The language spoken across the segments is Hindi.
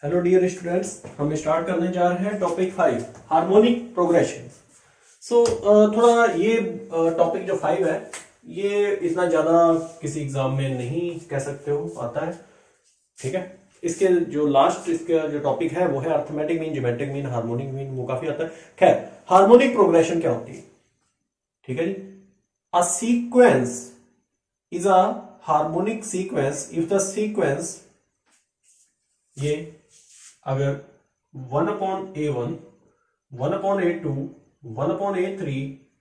हेलो डियर स्टूडेंट्स, हम स्टार्ट करने जा रहे हैं टॉपिक 5 हार्मोनिक प्रोग्रेशन। थोड़ा ये टॉपिक जो 5 है ये इतना ज्यादा किसी एग्जाम में नहीं कह सकते हो आता है, ठीक है। इसके जो लास्ट इसका जो टॉपिक है वो है arithmetic mean, geometric mean, harmonic mean, वो काफी आता है। खैर, हार्मोनिक प्रोग्रेशन क्या होती है, ठीक है जी। A sequence is a harmonic sequence if the sequence, ये अगर 1/A1, 1/A2, 1/A3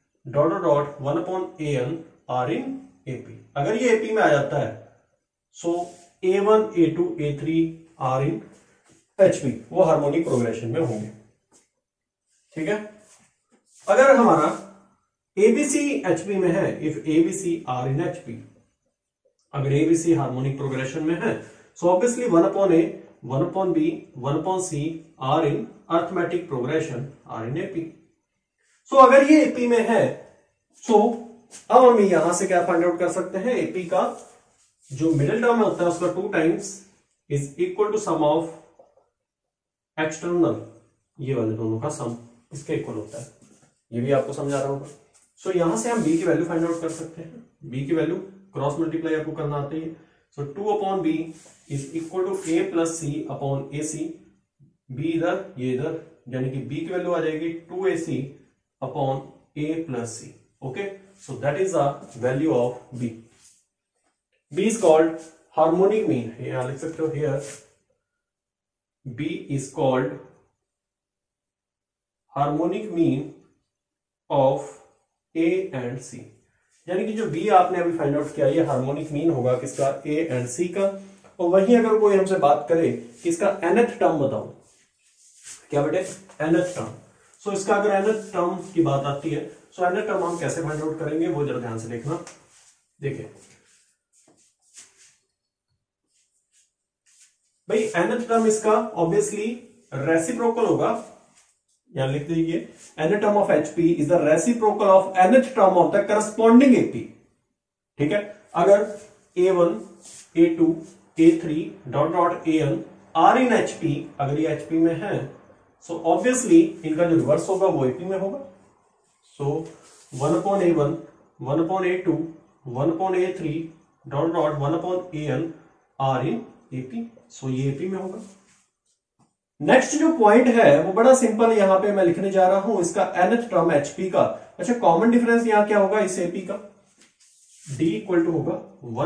1/AN are in AP, अगर ये AP में आ जाता है so A1, A2, A3 are in HP, वो हार्मोनिक प्रोग्रेशन में होंगे, ठीक है। अगर हमारा ABC HP में है, if ABC are in HP, अगर ABC हार्मोनिक प्रोग्रेशन में है so obviously 1/A, 1/B, 1/C are in arithmetic progression are in AP। So अगर ये AP में है सो अब हम यहां से क्या फाइंड आउट कर सकते हैं, AP का जो मिडिल टर्म होता है उसका 2 times is equal to sum of external, ये वाले दोनों का सम इसके इक्वल होता है, ये भी आपको समझा रहा होगा। सो यहां से हम B की वैल्यू फाइंड आउट कर सकते हैं। B की वैल्यू क्रॉस मल्टीप्लाई आपको करना आती है। So 2/B is equal to A plus C upon AC, B इधर ये इधर, यानी कि B की वैल्यू आ जाएगी 2AC upon A plus C। Okay, so that is the value of B। B is called harmonic mean, यहां लिख सकते हो here B is called harmonic mean of A and C, यानी कि जो B आपने अभी फाइंड आउट किया ये हार्मोनिक मीन होगा किसका, A एंड C का। और वहीं अगर कोई हमसे बात करे कि इसका nth टर्म बताओ, क्या बेटे, nth टर्म। सो इसका अगर nth टर्म की बात आती है सो nth टर्म हम कैसे फाइंड आउट करेंगे वो जरा ध्यान से देखना। देखिए भाई, nth टर्म इसका ऑब्वियसली रेसिप्रोकल होगा, यहां लिख दीजिए nth term of HP is the reciprocal of nth term of the corresponding AP, ठीक है। अगर A1, A2, A3 AN are in HP, अगर ये HP में है सो ऑब्वियसली इनका जो रिवर्स होगा वो AP में होगा। सो 1/A1, 1/A2, 1/A3 1/AN are in AP, सो ये AP में होगा। नेक्स्ट जो पॉइंट है वो बड़ा सिंपल यहां पे मैं लिखने जा रहा हूं, इसका nth टर्म HP का। अच्छा, कॉमन डिफरेंस यहां क्या होगा इस AP का, D इक्वल टू होगा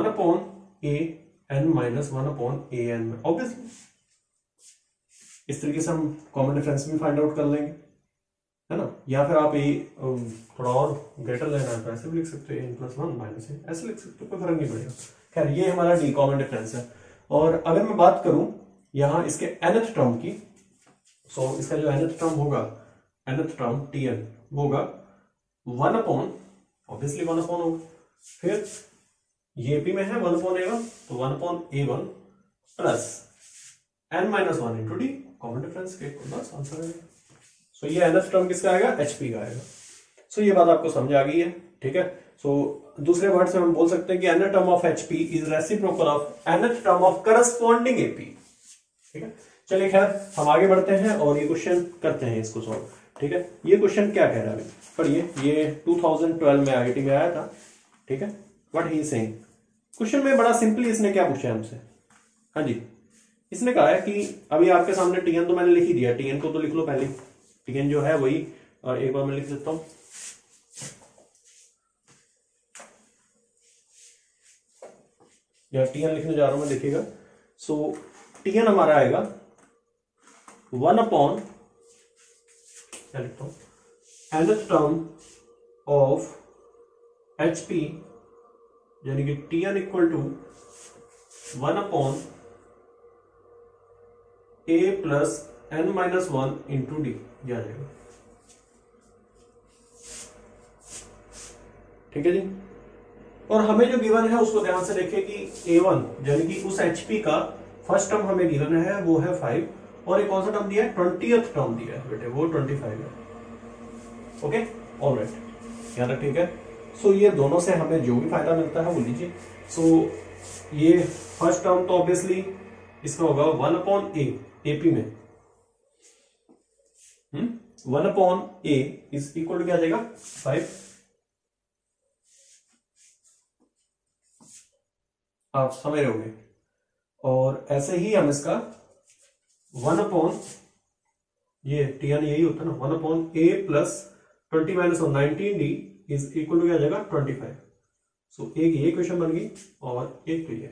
1/AN माइनस 1/AN में, ऑब्वियसली इस तरीके से हम कॉमन डिफरेंस भी फाइंड आउट कर लेंगे, है ना। या फिर आप थोड़ा और ग्रेटर लेना है तो ऐसे भी लिख सकते हो n+1 माइनस A, ऐसे लिख सकते हो, कोई फर्क नहीं पड़ेगा। खैर, ये हमारा D कॉमन डिफरेंस है। और अगर मैं बात करूं यहां इसके nth टर्म की, सो इसका जो nth टर्म होगा, nth टर्म Tn होगा 1/, ऑब्वियसली 1/, होगा। फिर ये AP में है 1/A1 तो 1/A1 plus n-1 into D, common difference के, बस आंसर है। सो ये nth टर्म किसका आएगा, HP का आएगा। सो ये बात आपको समझ आ गई है, ठीक है। सो दूसरे वर्ड से हम बोल सकते हैं कि nth term of HP is reciprocal of nth term of corresponding AP, ठीक है। चलिए खैर, हम आगे बढ़ते हैं और ये क्वेश्चन करते हैं इसको सॉल्व, ठीक है। ये क्वेश्चन क्या कह रहा है पढ़िए, ये 2012 में IIT में आया था, ठीक है। What he is saying, question में बड़ा सिंपली इसने क्या पूछा है हमसे, हाँ जी, इसने कहा है कि अभी आपके सामने Tn तो मैंने लिख ही दिया, Tn को तो लिख लो पहले, Tn जो है वही, और एक बार मैं लिख देता हूं, या Tn लिखने जा रहा हूं मैं, देखिएगा। सो Tn हमारा आएगा 1/, क्या लिखता हूं, nth टर्म ऑफ HP, यानी कि Tn equal to 1/A plus n-1 into D, आ जाएगा, ठीक है जी। और हमें जो गिवन है उसको ध्यान से देखें कि A1 यानी कि उस HP का फर्स्ट टर्म हमें गिवन है वो है 5, और एक कौन सा टर्म दिया है, 20th टर्म दिया है बेटे, वो 25 है। ओके, ऑलराइट, याद रख, ठीक है। सो ये दोनों से हमें जो भी फायदा मिलता है वो लीजिए। सो ये फर्स्ट टर्म तो ऑब्वियसली इसका होगा 1/A, एपी में 1/a इज इक्वल टू क्या आ जाएगा 5। आप समझ रहे होंगे। और ऐसे ही हम इसका 1/, ये tn यही होता है ना, 1/a plus 20 minus 19d is equal to क्या आ जाएगा 25। सो एक ये क्वेश्चन बन गई और एक तो ये।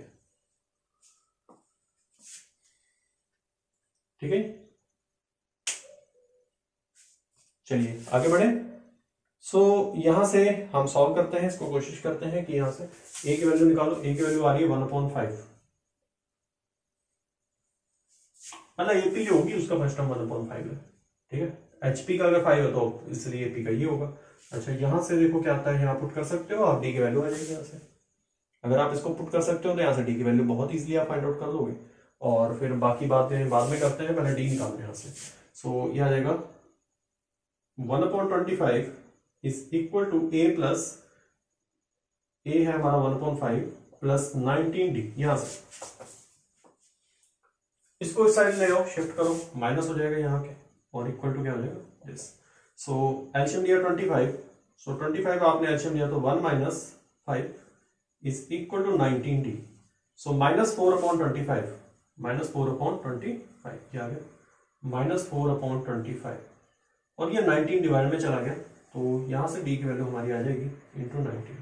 ठीक है, चलिए आगे बढ़े। सो यहां से हम सॉल्व करते हैं इसको, कोशिश करते हैं कि यहां से a की वैल्यू निकालो। a की वैल्यू आ रही है 1/5, मतलब एपी जो होगी उसका फर्स्ट टर्म 1/5 है। ठीक है, एचपी का अगर 5 है तो इसलिए एपी का ये होगा। अच्छा, यहां से देखो क्या आता है, यहाँ पुट कर सकते हो आप, डी की वैल्यू आ जाएगी यहाँ से। अगर आप इसको पुट कर सकते हो तो यहाँ से डी की वैल्यू बहुत इजीली आप फाइंड आउट कर लोगे, और फिर बाकी बातें बाद में करते हैं, पहले डी निकालते हैं यहाँ से। सो ये आ जाएगा 1/25 is equal to a plus a है हमारा 1/5 प्लस 19d। यहां से इसको इस साइड ले आओ, शिफ्ट करो, माइनस हो जाएगा यहाँ के, और इक्वल टू क्या हो जाएगा दिस। सो एलसीएम दिया 25, सो 25 आपने एलसीएम दिया तो 1 minus 5 is equal to 19d। So -4/25, -4/25 क्या आ गया -4/25, और ये 19 डिवाइड में चला गया, तो यहां से डी की वैल्यू हमारी आ जाएगी इंटू 19।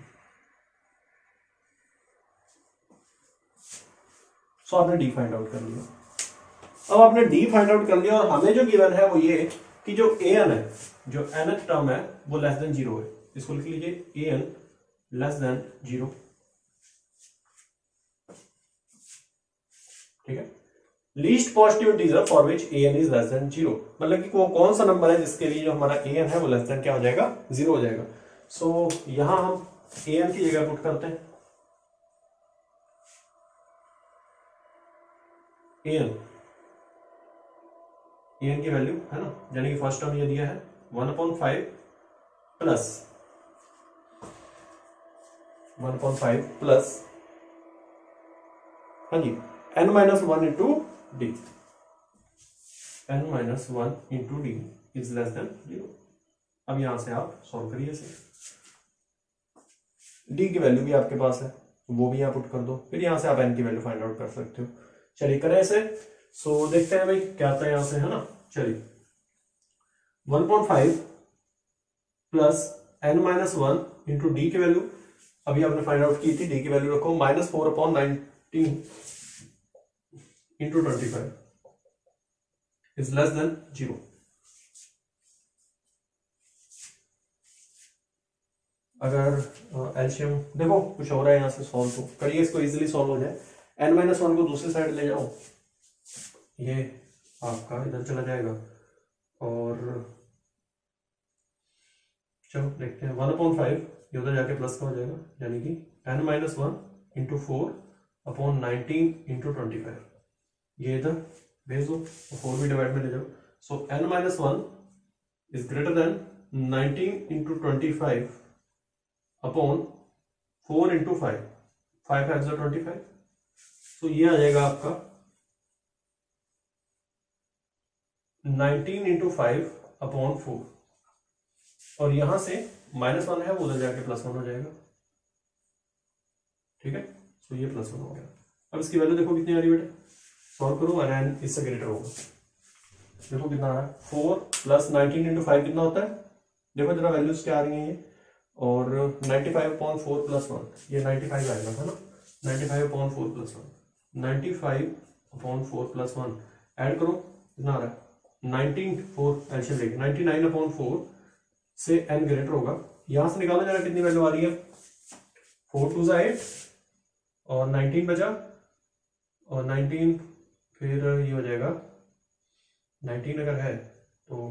सो आपने डी फाइंड आउट कर लिया। अब आपने डी फाइंड आउट कर लिया, और हमें जो गिवन है वो ये कि जो an है, जो nth टर्म है वो लेस देन 0 है। इसको लिख लीजिए an लेस देन 0। ठीक है, least positive integer for which an is less than 0, मतलब कि वो कौन सा नंबर है जिसके लिए जो हमारा an है वो लेस देन क्या हो जाएगा 0 हो जाएगा। सो यहां हम an की जगह पुट करते हैं an की वैल्यू है ना, यानी कि फर्स्ट टर्म ये दिया है 1/5 प्लस 1/5 प्लस हाँ जी n-1 into D, n-1 into D is less than 0। अब यहां से आप सॉल्व करिए इसे। डी की वैल्यू भी आपके पास है, वो भी यहां पुट कर दो, फिर यहां से आप n की वैल्यू फाइंड आउट कर सकते हो। चलिए करें इसे। सो देखते हैं भाई क्या आता है यहां से, है ना। चलिए 1/5 प्लस n-1 इंटू डी की वैल्यू अभी आपने फाइंड आउट की थी, डी की वैल्यू रखो -4/19 इंटू 25 इज लेस देन 0। अगर एलसीएम देखो कुछ हो रहा है यहां से, सॉल्व तो करिए इसको, इजीली सॉल्व हो जाए। n-1 को दूसरी साइड ले जाओ, ये आपका इधर चला जाएगा, और चलो देखते हैं 1/5 ये उधर जाके प्लस का हो जाएगा, यानी कि n-1 इंटू 4/19 इंटू 25, ये इधर भेज दो, 4 भी डिवाइड में ले जाओ। So n-1 is greater than 19 into 25 upon 4 into 5, 5 5 25। So ये आ जाएगा आपका 19 इंटू 5 अपॉन 4, और यहां से -1 है वो उधर जाके +1 हो जाएगा। ठीक है, सो ये +1 हो गया। अब इसकी वैल्यू देखो कितनी आ रही है बेटा, सॉल्व करो और n इससे ग्रेटर होगा। देखो कितना आ रहा है, 4 प्लस 19 इंटू 5 कितना होता है, देखो जरा वैल्यूज क्या आ रही है ये, और 95/4 प्लस 1 ये 95 आएगा, है ना। 95/4 प्लस 1, 95/4 प्लस 1 ऐड करो कितना आ रहा है 19, 4 एलसीएम लेके 99/4 से n ग्रेटर होगा। यहां से निकालो जरा कितनी वैल्यू आ रही है, 4 2 8 और 19 बचा, और 19 फिर ये हो जाएगा 19 अगर है तो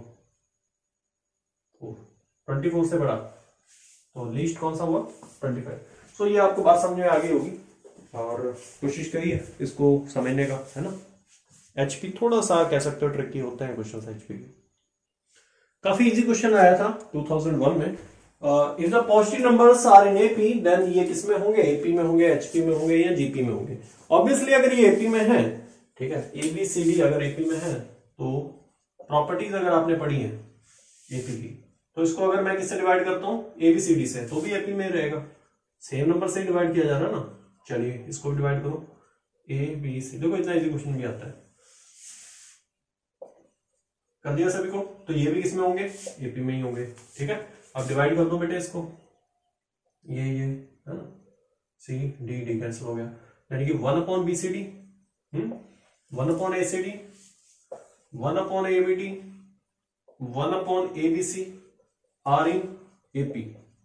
24 से बड़ा, तो लीस्ट कौन सा हुआ 25। सो ये आपको बात समझ में आ गई होगी, और कोशिश करिए इसको समझने का, है ना। एचपी थोड़ा सा कह सकते हो ट्रिकी होते हैं क्वेश्चन एचपी के। काफी इजी क्वेश्चन आया था 2001 में। If the positive numbers are in AP then ये किस में होंगे, एपी में होंगे, एचपी में होंगे या जीपी में होंगे। ऑब्वियसली अगर ये एपी में है, ठीक है। ए बी सी डी अगर एपी में है तो प्रॉपर्टीज अगर आपने पढ़ी है एपी की, तो इसको अगर मैं किससे डिवाइड करता हूं, ए बी सी डी से, तो भी एपी में रहेगा, सेम नंबर से डिवाइड किया जा रहा है ना। चलिए इसको डिवाइड करो, ए बी सी, देखो इतना इजी क्वेश्चन भी आता है, कर दिया सभी को। तो ये भी किसमें होंगे, एपी में ही होंगे, ठीक है। अब डिवाइड कर दो बेटे इसको, ये है ना, सी डी डी कैंसिल हो गया, यानी कि 1 upon B C D, 1 upon A C D, 1 upon A B D, 1 upon A B C are in AP.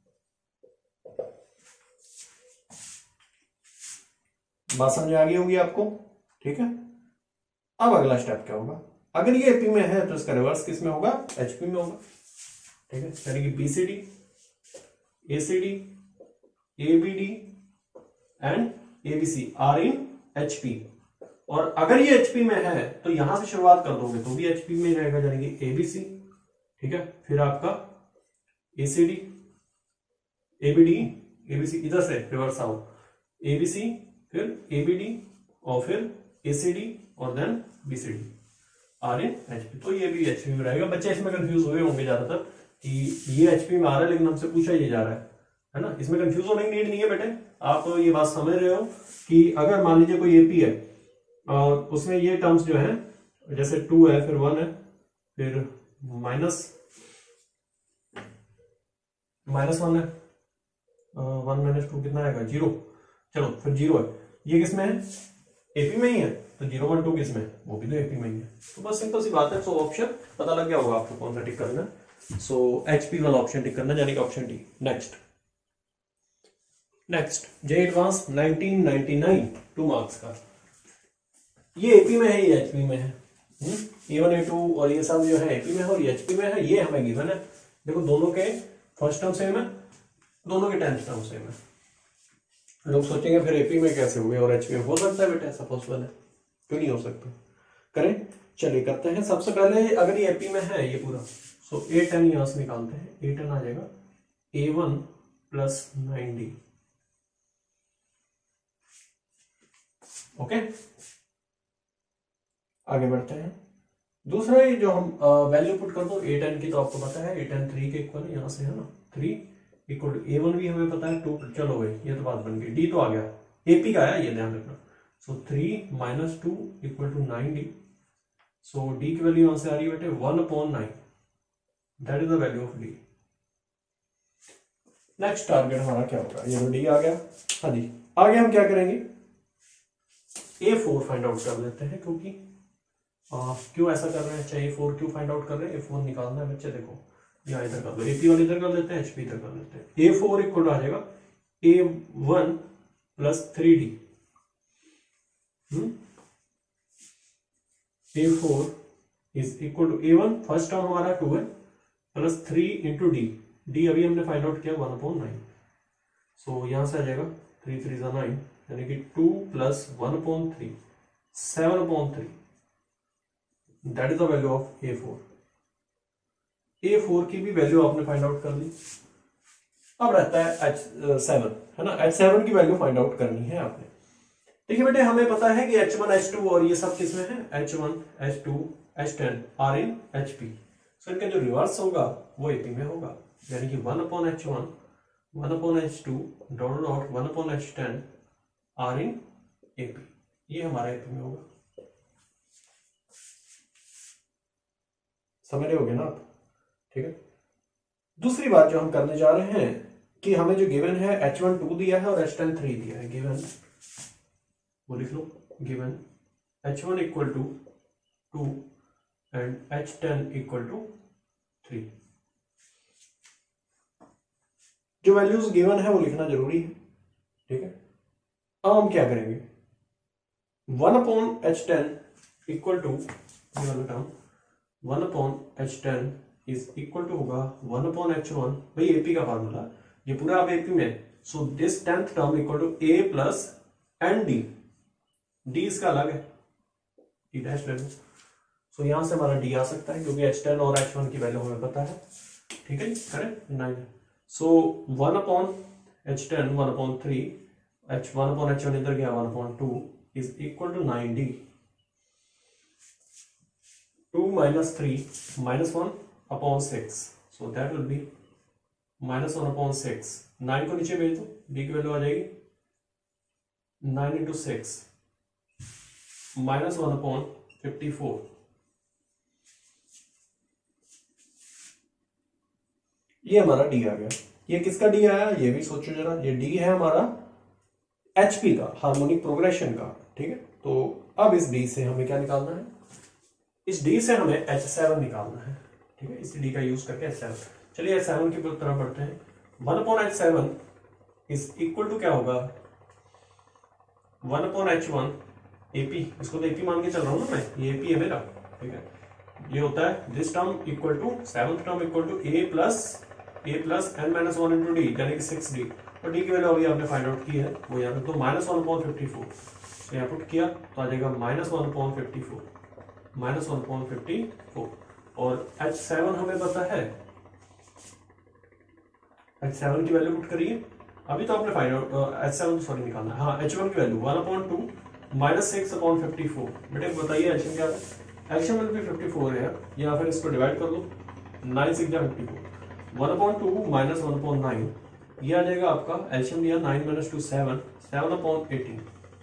बात समझ आ गई होगी आपको, ठीक है। अब अगला स्टेप क्या होगा, अगर ये एपी में है तो इसका रिवर्स किस में होगा, एचपी में होगा, ठीक है। यानी कि BCD, ACD, ABD and ABC are in HP. और अगर ये एचपी में है तो यहां से शुरुआत कर दोगे तो भी एचपी में रहेगा, यानी कि एबीसी, ठीक है। फिर आपका एसीडी, एबीडी, एबीसी, इधर से रिवर्स आओ, एबीसी, फिर एबीडी और फिर एसीडी और then BCD are in HP. तो ये भी एचपी में रहेगा। बच्चे इसमें कंफ्यूज हुए होंगे ज्यादातर कि ये एचपी में आ रहा है लेकिन हमसे पूछा ये जा रहा है ना। इसमें कंफ्यूज होने की नीड नहीं है बेटे, आप ये बात समझ रहे हो कि अगर मान लीजिए कोई एपी है और उसमें ये टर्म्स जो है, जैसे 2 है, फिर 1 है, फिर माइनस 1 है, 1 माइनस 2 कितना आएगा, 0। चलो फिर 0 है, ये किसमें है, एपी में ही है, तो 0 1 2 किसमें, वो भी तो एपी में ही है। तो बस सिंपल सी बात है। सो ऑप्शन पता लग गया होगा आपको कौन सा टिक करना है। सो एचपी वाला ऑप्शन टिक करना, यानी कि option D. Next J advance 1999 2 marks का, ये एपी में है, ये एचपी में है। A1 A2 और ये सब जो है एपी में है और ये एचपी में है, ये हमें गिवन है। देखो दोनों के फर्स्ट टर्म सेम है, दोनों के 10th टर्म सेम है। लोग सोचेंगे फिर एपी में कैसे हुए और एचपी में, हो सकता है बेटा, ऐसा पॉसिबल है, क्यों नहीं हो सकता, करें। चलिए करते हैं। सबसे पहले अगर ये एपी में है ये पूरा, सो A10 यहां से निकालते हैं। A10 आ जाएगा A1 प्लस 9D, ओके। आगे बढ़ते हैं। दूसरा ये जो हम वैल्यू पुट कर दो A10 की, तो आपको पता है A10 3 के इक्वल है, यहां से है ना, 3 इक्वल टू A1 भी हमें पता है 2, चलो भाई ये तो बात बन गई। D तो आ गया, एपी का है, ये ध्यान रखना। So 3 minus 2 equal to 9D। So D की वैल्यू यहां से आ रही है बेटे 1/9, that is the value of D। Next target हमारा क्या होगा, ये तो D आ गया। हाँ जी, आगे हम क्या करेंगे, A4 फाइंड आउट कर लेते हैं, क्योंकि क्यों ऐसा कर रहे हैं, चाहे A4 क्यों फाइंड आउट कर रहे हैं, A4 निकालना है बच्चे। देखो यहाँ इधर कर दो, एपी वाले इधर कर लेते हैं, एचपी इधर कर लेते हैं। A4 इक्वल आ जाएगा A1 plus 3D। A4 is equal to A1, first term हमारा 2 है, प्लस 3 इंटू D। D अभी हमने फाइंड आउट किया 1/9। सो यहां से आ जाएगा 3 3 9, यानी कि 2 plus 1/3, 7/3, that is the value of A4। A4 की भी वैल्यू आपने फाइंड आउट कर ली। अब रहता है H7, है ना। H7 की वैल्यू फाइंड आउट करनी है आपने। देखिए बेटे, हमें पता है कि H1 H2 और ये सब किसमें है, H1 H2 H10 are in HP। सो इनका जो रिवर्स होगा वो एपी में होगा, यानी कि 1/H1 1/H2 dot dot 1/H10 are in AP, ये हमारा एपी में होगा। समझ रहे होगे ना आप, ठीक है। दूसरी बात जो हम करने जा रहे हैं कि हमें जो गिवन है H1 2 दिया है और H10 3 दिया है। गिवन वो लिख लो, given H1 equal to 2 and H10 equal to 3। जो वैल्यूज गिवन है वो लिखना जरूरी है, ठीक है। अब हम क्या करेंगे, 1/H10 इक्वल टू ये वाला term 1/H10 is equal to होगा 1/H1, भाई एपी का फार्मूला, ये पूरा आप एपी में। So this 10th term equal to A plus N D, D इसका अलग है, डी डैश ले लो। सो यहां से हमारा डी आ सकता है क्योंकि H10 और H1 की वैल्यू हमें पता है, ठीक है, करेक्ट 9। सो 1/H10 1/3, H1/H1 इधर गया 1/2 is equal to 9D। Minus 3 -1/6, so that will be -1/6। 9 को नीचे भेज दो, d की वैल्यू आ जाएगी 9 × 6 -1/54। ये हमारा डी आ गया। ये किसका डी आया ये भी सोचो जरा। ये डी है हमारा एचपी का, हार्मोनिक प्रोग्रेशन का, ठीक है। तो अब इस डी से हमें क्या निकालना है, इस डी से हमें H7 निकालना है, ठीक है। इस डी का यूज करके H7। चलिए H7 की तरफ बढ़ते हैं। 1/H7 इज इक्वल टू क्या होगा, 1/H1 AP। इसको तो AP मान के चल रहा हूं ना मैं, ये AP है मेरा, ठीक है। ये होता है this term equal to 7th term equal to A plus n-1 into D, यानी कि 6D। और डी की वैल्यू अभी आपने फाइंड आउट की है, वो यहाँ पे तो -1/54। तो यहाँ पुट किया तो आ जाएगा -1/54, -1/54। और H7 हमें पता है, H7 की वैल्यू पुट करिए। अभी तो आपने फाइंड आउट H7 सॉरी निकालना है, हाँ H1 की वैल्यू 1/2 -6/54। बेटे बताइए H1 क्या है, H1 विल बी 54 है, या फिर इसको डिवाइड कर लो, 9 6 जा 54, 1/2 -1/9, ये आ जाएगा आपका एल्शियम लिया 9 - 2 7, 7/18।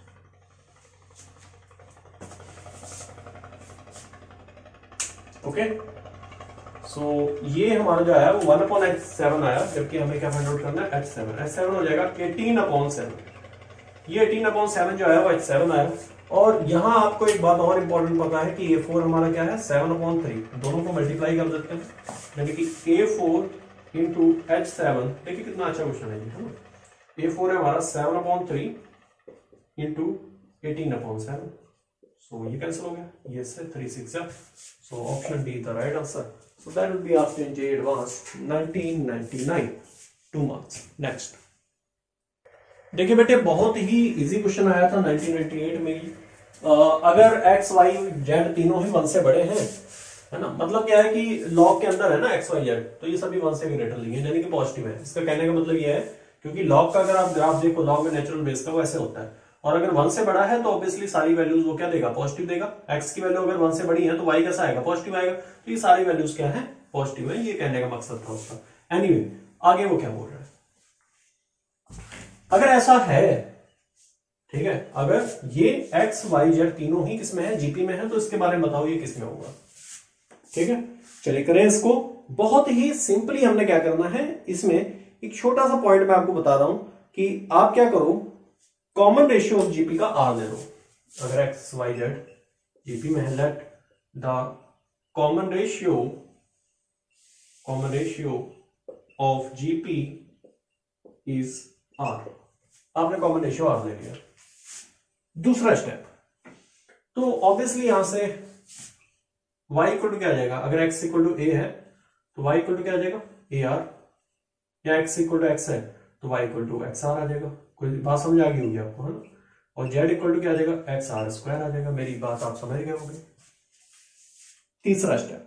ओके, सो ये हमारा जो आया वो 1/H7 आया, जबकि हमें क्या फाइंड आउट करना है H7। H7 हो जाएगा 18/7। ये 18/7 जो आया वो H7 आया। और यहां आपको एक बात और इंपॉर्टेंट पता है कि A4 हमारा क्या है 7/3। दोनों को मल्टीप्लाई कर देते हैं, यानी कि A4 इंटू H7। देखिए कितना अच्छा क्वेश्चन है ना। A4 है हमारा 7/3 इंटू 18/7। सो ये कैंसिल हो गया, ये से 3 6 है। So option D the right answer. So that will be asked in J advance 1999, 2 marks. Next देखिए बेटे, बहुत ही इजी क्वेश्चन आया था 1998 में ही। अगर एक्स वाई जेड तीनों ही 1 से बड़े हैं, है ना, मतलब क्या है कि लॉग के अंदर है ना एक्स वाई जेड, तो ये सभी 1 से ग्रेटर लिए, यानी कि पॉजिटिव है। इसका कहने का मतलब ये है, क्योंकि लॉग का अगर आप ग्राफ देखो, लॉग में नेचुरल बेस का वो ऐसे होता है, और अगर 1 से बड़ा है तो ऑब्वियसली सारी वैल्यूज वो क्या देगा, पॉजिटिव देगा। एक्स की वैल्यू अगर 1 से बड़ी है तो वाई कैसा आएगा, पॉजिटिव आएगा। तो ये सारी वैल्यूज क्या है, पॉजिटिव है। ये कहने का मकसद था उसका। एनीवे, आगे वो क्या बोल रहा है, अगर ऐसा है, ठीक है, अगर ये एक्स वाई जेड तीनों ही किसमें है, जीपी में है, तो इसके बारे में बताओ ये किसमें होगा। ठीक है, चलिए करें इसको। बहुत ही सिंपली हमने क्या करना है, इसमें एक छोटा सा पॉइंट मैं आपको बता रहा हूं कि आप क्या करो, कॉमन रेशियो ऑफ जीपी का आर ले लो। अगर एक्स वाई जेड जीपी में है, let the common ratio of GP is R. आपने कॉमन रेशियो आर ले लिया। दूसरा स्टेप, तो ऑब्वियसली यहां से y इक्वल टू क्या आ जाएगा, अगर x इक्वल टू a है तो y इक्वल टू क्या आ जाएगा ए आर, या x इक्वल टू x है तो y equal to X R आ जाएगा। कोई बात समझ आ गई होगी आपको, है ना। और z इक्वल टू क्या आ जाएगा, एक्स आर स्क्वायर आ जाएगा। मेरी बात आप समझ गए होंगे। तीसरा स्टेप,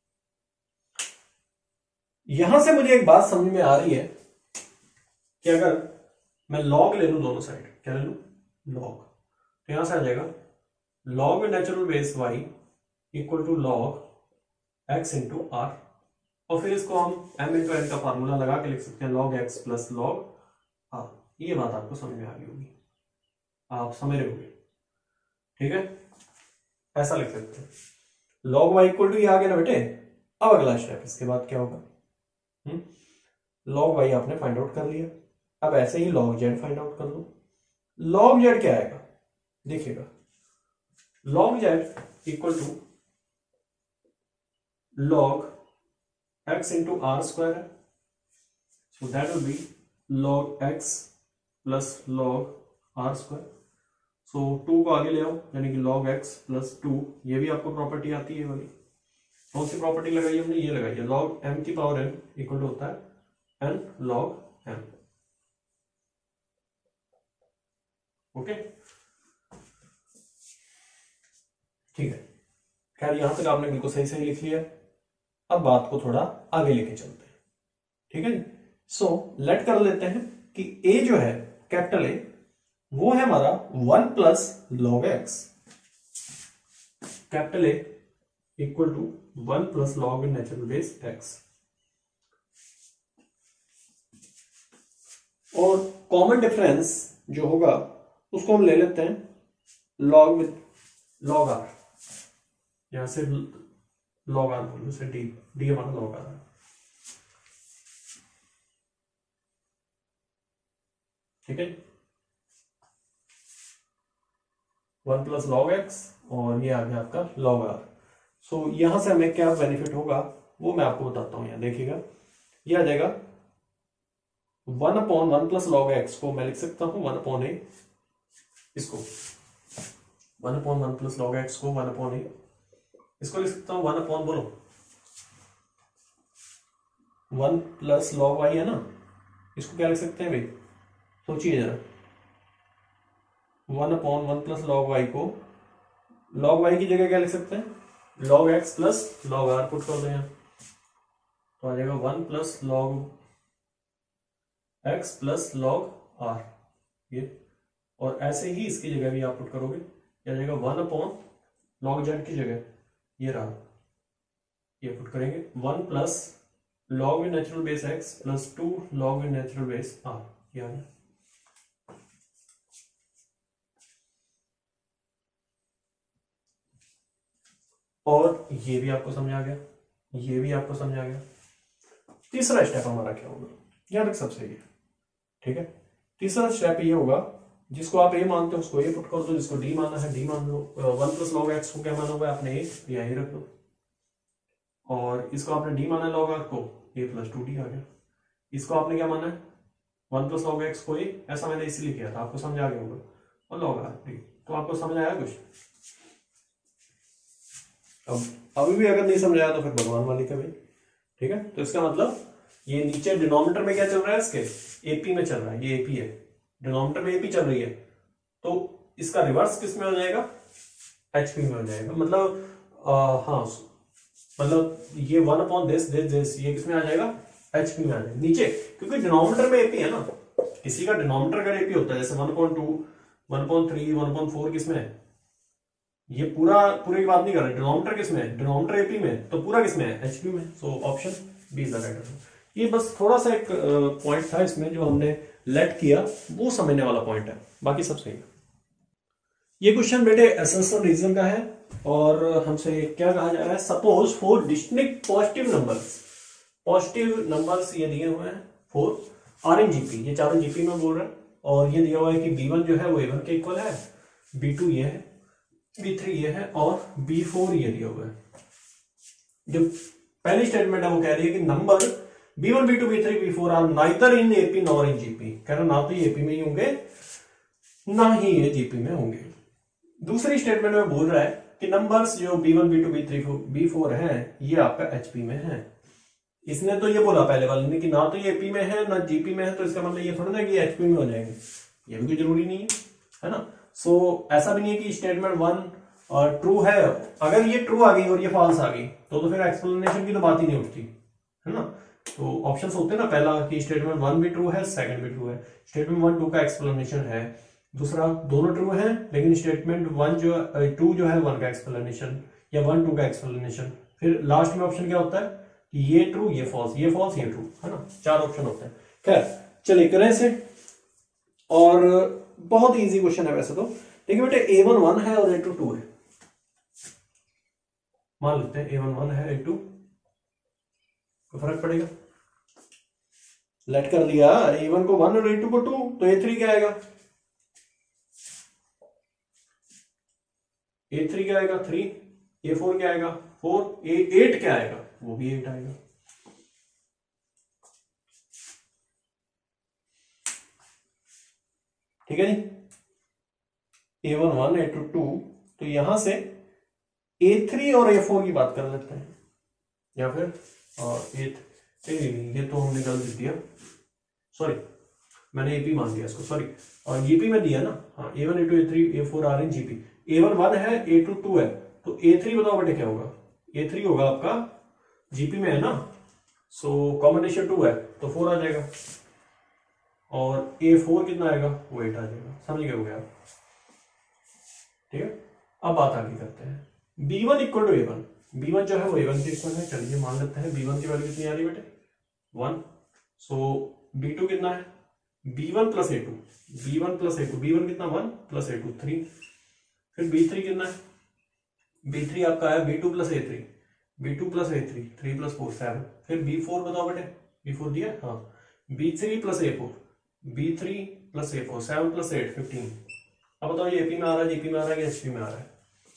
यहां से मुझे एक बात समझ में आ रही है कि अगर मैं लॉग ले लू दोनों साइड, क्या ले लू, लॉग, तो यहां से आ जाएगा लॉग में natural base y equal to log x into R. और फिर इसको हम m इंटू n का फार्मूला लगा के लिख सकते हैं, log x plus log are. ये बात आपको समझ में आ गई होगी, आप समझ रहे होंगे, ठीक है। ऐसा लिख सकते हैं, लॉग y इक्वल टू ये आ गया ना बेटे। अब अगला स्टेप, इसके बाद क्या होगा, लॉग y आपने फाइंड आउट कर लिया। अब ऐसे ही लॉग z फाइंड आउट कर लो। लॉग z क्या आएगा, देखिएगा, log z equal to log x into r square है, so that will be log x plus log r square। so 2 को आगे ले आओ, यानी कि log x plus 2, ये भी आपको प्रॉपर्टी आती है वाली। कौन सी प्रॉपर्टी लगाई हमने, ये लगाई है, log m की पावर n इक्वल टू होता है n log m। ओके, ठीक है। खैर यहां तक आपने बिल्कुल सही सही लिख लिया। अब बात को थोड़ा आगे लेके चलते हैं, ठीक है जी। सो लेट कर लेते हैं कि a जो है कैपिटल A, वो है हमारा 1 plus log X. Capital A equal to 1 plus log in natural base X. और कॉमन डिफरेंस जो होगा उसको हम ले लेते हैं लॉग विद लॉग आर, यहां से लॉग आर बोलो, से डी, डी हमारा लॉग आर है, ठीक है। 1 प्लस लॉग एक्स और ये आ गया आपका लॉग आर। सो यहां से हमें क्या बेनिफिट होगा वो मैं आपको बताता हूं। यहां देखिएगा, ये आ जाएगा 1/1 प्लस लॉग एक्स को मैं लिख सकता हूं 1/a, इसको 1/1 प्लस लॉग एक्स को 1/a, इसको लिख सकता हूं 1 बोलो 1 प्लस लॉग वाई है ना, इसको क्या लिख सकते हैं भाई, सोचिए जरा। 1/1 प्लस लॉग वाई को लॉग वाई की जगह क्या लिख सकते हैं, log x plus log r put कर दो यहाँ, तो आ जाएगा 1 plus log x plus log are ये। और ऐसे ही इसकी जगह भी आप पुट करोगे, क्या आ जाएगा 1 लॉग जेड की जगह ये रहा, ये पुट करेंगे 1 plus log in natural base x plus 2 log in natural base r, ये आ गया। और ये भी आपको समझ आ गया, ये भी आपको समझ आ गया। तीसरा स्टेप हमारा क्या होगा, याद रख सबसे ये, ठीक है। तीसरा स्टेप ये होगा, जिसको आप ए मानते हो उसको ए पुट कर दो, जिसको डी मानना है डी मान लो। 1 प्लस लॉग एक्स को क्या माना हुआ है आपने, ए, यही रख दो। और इसको आपने डी माना है लॉग आर को, ए प्लस 2d आ गया। इसको आपने क्या माना है 1 प्लस लॉग एक्स को ए, ऐसा मैंने इसलिए किया था, आपको समझ आ गया होगा, और लॉग आर डी। तो आपको समझ आया कुछ? अब अभी भी अगर नहीं समझ आया तो फिर भगवान वाली का भाई, ठीक है। तो इसका मतलब ये नीचे डिनोमिनेटर में क्या चल रहा है, इसके एपी में चल रहा है, ये एपी है, डिनोमिनेटर में एपी चल रही है, तो इसका रिवर्स किस में हो जाएगा, एचपी में हो जाएगा। मतलब हाँ, मतलब ये 1/this ये किस में आ जाएगा, एचपी में आ जाएगा नीचे, क्योंकि डिनोमिनेटर में एपी है ना। किसी का डिनोमिनेटर अगर एपी होता है, जैसे 1/2 1/3 1/4 किसमें है, ये पूरे की बात नहीं कर रहे, डिनोमिनेटर किसमें है, डिनोमिनेटर एपी में, तो पूरा किसमें है, एचपी में। So option B is the right answer. ये बस थोड़ा सा एक पॉइंट था इसमें जो हमने लेट किया, वो समझने वाला पॉइंट है, बाकी सब सही है। ये क्वेश्चन बेटे एसेंशियल रीजन का है, और हमसे क्या कहा जा रहा है, सपोज 4 डिस्टिंक्ट पॉजिटिव नंबर्स ये दिए हुए हैं 4 आर इन जीपी, ये चारों जीपी में बोल रहे हैं। और ये दिया हुआ है कि B1 जो है वो A1 के इक्वल है, B2 ये है, B3 ये है, और B4 ये दिया हुआ है। जो पहली स्टेटमेंट है वो कह रही है कि number B1 B2 B3 B4 are neither in AP nor in GP, कह रहा ना तो ये एपी में ही होंगे ना ही ये जीपी में होंगे। दूसरी स्टेटमेंट में बोल रहा है कि नंबर्स जो B1 B2 B3 B4 हैं ये आपका एचपी में है। इसने तो ये बोला पहले वाले ने कि ना तो ये एपी में है ना जीपी में है, तो इसका मतलब ये थोड़ा ना कि एचपी में हो जाएंगे, ये भी कोई जरूरी नहीं है ना। सो ऐसा भी नहीं है कि स्टेटमेंट 1 ट्रू है, अगर ये ट्रू आ गई और ये फॉल्स आ गई तो फिर एक्सप्लेनेशन की तो बात ही नहीं उठती, है ना। तो ऑप्शंस होते हैं ना, पहला कि स्टेटमेंट 1 भी ट्रू है, सेकंड भी ट्रू है, स्टेटमेंट 1 2 का एक्सप्लेनेशन है, दूसरा दोनों ट्रू है लेकिन स्टेटमेंट 2 जो है 1 का एक्सप्लेनेशन, या 1 2 का एक्सप्लेनेशन। फिर लास्ट में ऑप्शन क्या होता है कि ये ट्रू ये फॉल्स, ये फॉल्स ये ट्रू, है ना। 4 ऑप्शन होते हैं। खैर चलिए करें इसे, और बहुत इजी क्वेश्चन है वैसे तो। देखिए बेटे A1 1 है और A2 2 है, मान लेते हैं A1 1 है A2, तो फर्क पड़ेगा, लेट कर लिया A1 को 1 और A2 को 2, तो A3 क्या आएगा, A3 क्या आएगा 3, A4 क्या आएगा 4, A8 क्या आएगा, वो भी 8 आएगा। ठीक है जी, A1 1 A2 2, तो यहां से A3 और A4 की बात कर लेते हैं, या फिर ये तो हमने गलत दिया, सॉरी मैंने AP मान दिया इसको, सॉरी, और जीपी में दिया ना, हाँ A1 A2 A3 A4 are in GP, A1 1 है A2 2 है, तो A3 बताओ बेटे क्या होगा, A3 होगा आपका जीपी में है ना, सो कॉम्बिनेशन 2 है तो 4 आ जाएगा, और A4 कितना आएगा, वो 8 आ जाएगा। समझ गए हो गया आप, ठीक है। अब बात आगे करते हैं, B1 equal to A1, b1 जो है वो a1 के इक्वल है। चलिए मान लेते हैं b1 की वैल्यू कितनी आ रही है बेटे 1। सो b2 कितना है b1 plus a2, b1 plus a2, b1 कितना 1 प्लस a2 3। फिर b3 कितना है b3 आपका है b2 plus a3, b2 plus a3 3 plus 4 7। फिर b4 बताओ बेटे b4 दिया हाँ b3 plus a4, b3 plus a4 7 plus 8 15। अब बताओ ये एपी में आ रहा है जीपी में आ रहा है कि एचपी में आ रहा है?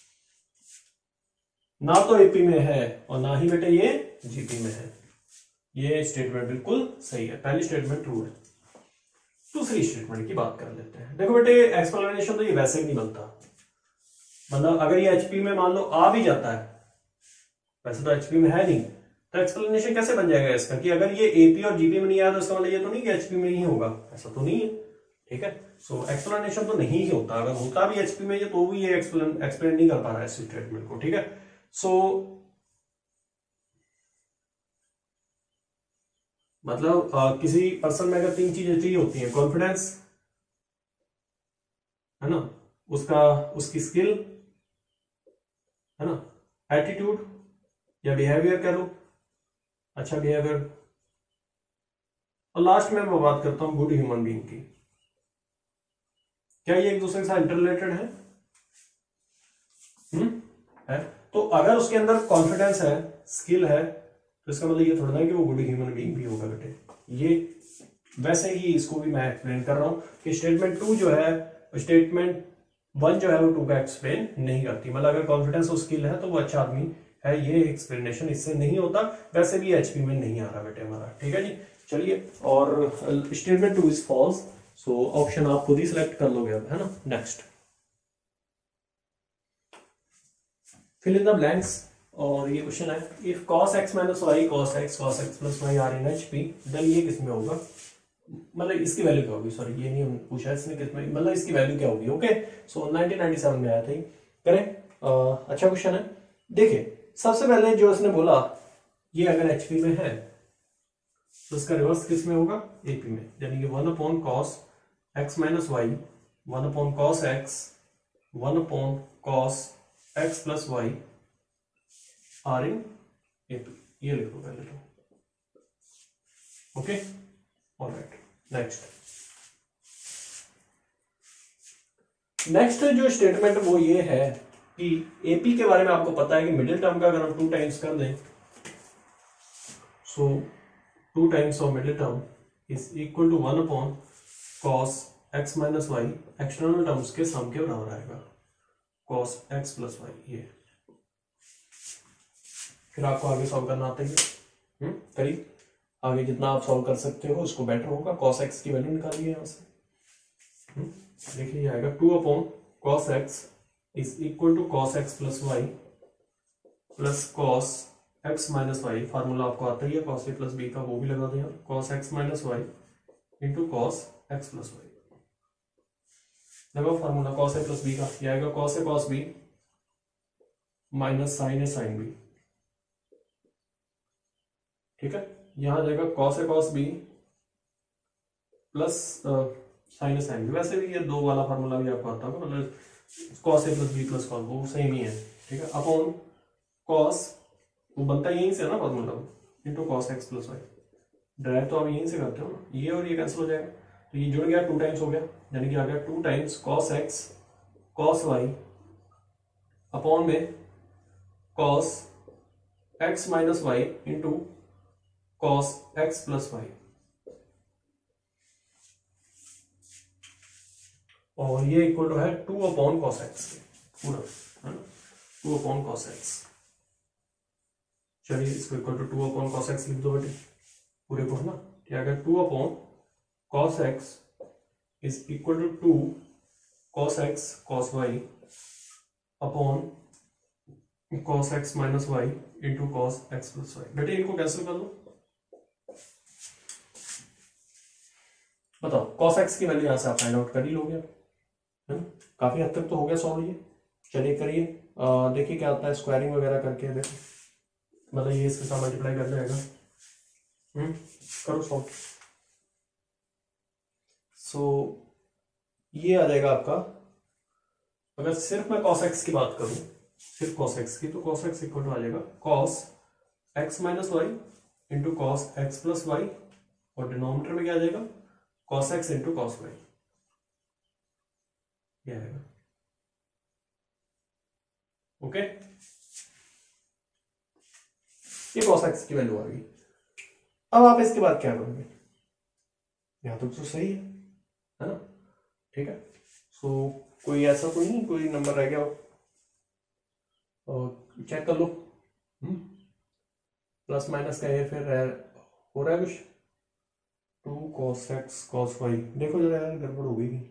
ना तो एपी में है और ना ही बेटे ये जीपी में है। ये स्टेटमेंट बिल्कुल सही है, पहली स्टेटमेंट ट्रू है। दूसरी स्टेटमेंट की बात कर लेते हैं। देखो बेटे एक्सप्लेनेशन तो ये वैसे ही नहीं बनता, मतलब अगर ये एचपी में मान लो आ भी जाता है, वैसे तो एचपी में है नहीं, तो एक्सप्लेनेशन कैसे बन जाएगा इसका कि अगर ये एपी और जीपी में नहीं आया तो इसका मतलब ये तो नहीं कि एचपी में ही होगा, ऐसा तो नहीं है। ठीक है, सो एक्सप्लेनेशन तो नहीं ही होता, अगर होता भी एचपी में ये तो भी ये एक्सप्लेन नहीं कर पा रहा है इस स्टेटमेंट को। ठीक है, सो मतलब किसी पर्सन में अगर तीन चीजें चाहिए होती हैं, कॉन्फिडेंस है ना, उसकी स्किल है ना, एटीट्यूड या बिहेवियर कह लो, अच्छा बिहेवियर, और लास्ट में मैं बात करता हूं गुड ह्यूमन बीइंग की। क्या ये एक दूसरे के साथ इंटररिलेटेड है? है। तो अगर उसके अंदर कॉन्फिडेंस है, स्किल है, तो इसका मतलब ये थोड़ा ना कि वो गुड ह्यूमन बीइंग भी होगा बेटे। ये वैसे ही इसको भी मैं एक्सप्लेन कर रहा हूं कि स्टेटमेंट 2 जो है, स्टेटमेंट 1 जो है वो 2 का एक्सप्लेन नहीं करती। मतलब अगर कॉन्फिडेंस और स्किल है तो वो अच्छा आदमी है, ये एक्सप्लेनेशन इससे नहीं होता। वैसे भी एचपी में नहीं आ रहा बेटे हमारा। ठीक है जी, चलिए, और statement 2 is false, so option आप खुद ही सिलेक्ट कर लोगे अब, है ना। Next, fill in the blanks, और ये क्वेश्चन है if cos x minus y cos x plus y are in HP, then ये किस में होगा, मतलब इसकी वैल्यू क्या होगी, सॉरी ये नहीं पूछा इसने किसमें, मतलब इसकी वैल्यू क्या होगी। ओके, सो 1997 में आया था ये, करें। अच्छा क्वेश्चन है। देखिए सबसे पहले जो इसने बोला, ये अगर एचपी में है तो इसका रिवर्स किस में होगा, एपी में, यानी कि 1 cos x minus y, 1 cos x, 1 cos x plus y are in AP, ये लिख लो पहले तो। ओके, ऑलराइट, नेक्स्ट जो स्टेटमेंट वो ये है कि एपी के बारे में आपको पता है कि मिडिल टर्म का अगर हम 2 टाइम्स कर दें, so 2 times of middle term is equal to 1 cos x minus y, external terms के सम के बराबर आएगा, cos x प्लस वाई। ये फिर आपको आगे सॉल्व करना आता है, करिए आगे जितना आप सॉल्व कर सकते हो उसको बेटर होगा। cos x की वैल्यू निकालिए यहां से, देखिए आएगा 2 cos x is equal to cos x plus y plus cos x minus y. Formula आपको आता ही है cos a प्लस b का, वो भी लगा दें आप, cos x minus y into cos x plus y. लगाओ formula cos a plus b का, ये आएगा cos a cos b minus sin a sin b। ठीक है, यहां जाएगा cos a cos b plus sin a sin b। वैसे भी ये 2 वाला फार्मूला भी आपको आता होगा, मतलब cos a plus b plus cos, वो सेम ही है। ठीक है, अपॉन cos, वो बनता यहीं से है ना formula, into cos x plus y. Derive तो आप यहीं से करते हो ना, ये और ये कैंसिल हो जाएगा, तो ये जुड़ गया 2 टाइम्स हो गया, यानी कि आ गया 2 times cos x cos y upon में cos x minus y into cos x plus y, और ये इक्वल टू है 2 cos x पूरा, है ना, 2 cos x। चलिए इसको इक्वल टू 2 cos x लिख दो बेटे पूरे को, है ना। क्या गया 2 cos x is equal to 2 cos x cos y upon cos x minus y into cos x plus y. बेटे इनको कैंसिल कर लो, बताओ cos x की वैल्यू यहां से आप फाइंड आउट कर ही लोगे, है ना। काफी हद तक तो हो गया सॉल्व ये। चलिए करिए, देखिए क्या आता है स्क्वायरिंग वगैरह करके, देखो मतलब ये इसके साथ मल्टीप्लाई कर जाएगा। करो सॉल्व। सो ये आ जाएगा आपका, अगर सिर्फ मैं cos x की बात करूं सिर्फ cos x की, तो cos x इक्वल टू आ जाएगा cos x minus y into cos x plus y, और डिनोमिनेटर में क्या आ जाएगा cos x into cos y, ये आएगा। ओके, ये cos x की वैल्यू आ गई। अब आप इसके बाद क्या करोगे, यहां तक तो सही है ना, ठीक है। सो कोई ऐसा कोई नहीं, कोई नंबर रह गया हो और चेक कर लो। प्लस माइनस का ये फिर हो रहा है कुछ, 2 cos x cos y, देखो जरा यार गड़बड़ हो गई।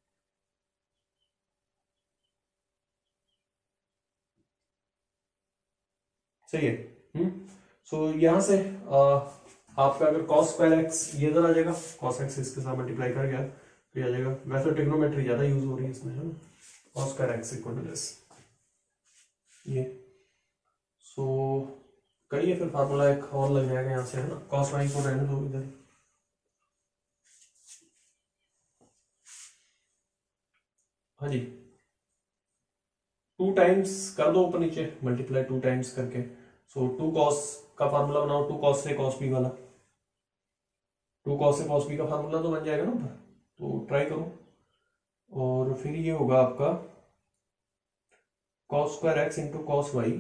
सही है। सो यहां से आपका अगर cos स्क्वायर x ये इधर आ जाएगा, cos x इसके साथ मल्टीप्लाई कर गया तो ये आ जाएगा। वैसे ट्रिग्नोमेट्री ज्यादा यूज हो रही है इसमें, है ना, cos square x equal to this ये। सो करिए फिर, फार्मूला एक और लग जाएगा यहां से, है ना, cos y को रहने दो इधर। हाँ जी, 2 टाइम्स कर दो ऊपर नीचे, मल्टीप्लाई 2 टाइम्स करके। सो 2 cos का फार्मूला बनाओ, 2 cos से cos b वाला, 2 cos से cos b का फार्मूला तो बन जाएगा ना ऊपर, तो ट्राई करो। और फिर ये होगा आपका cos square x into cos y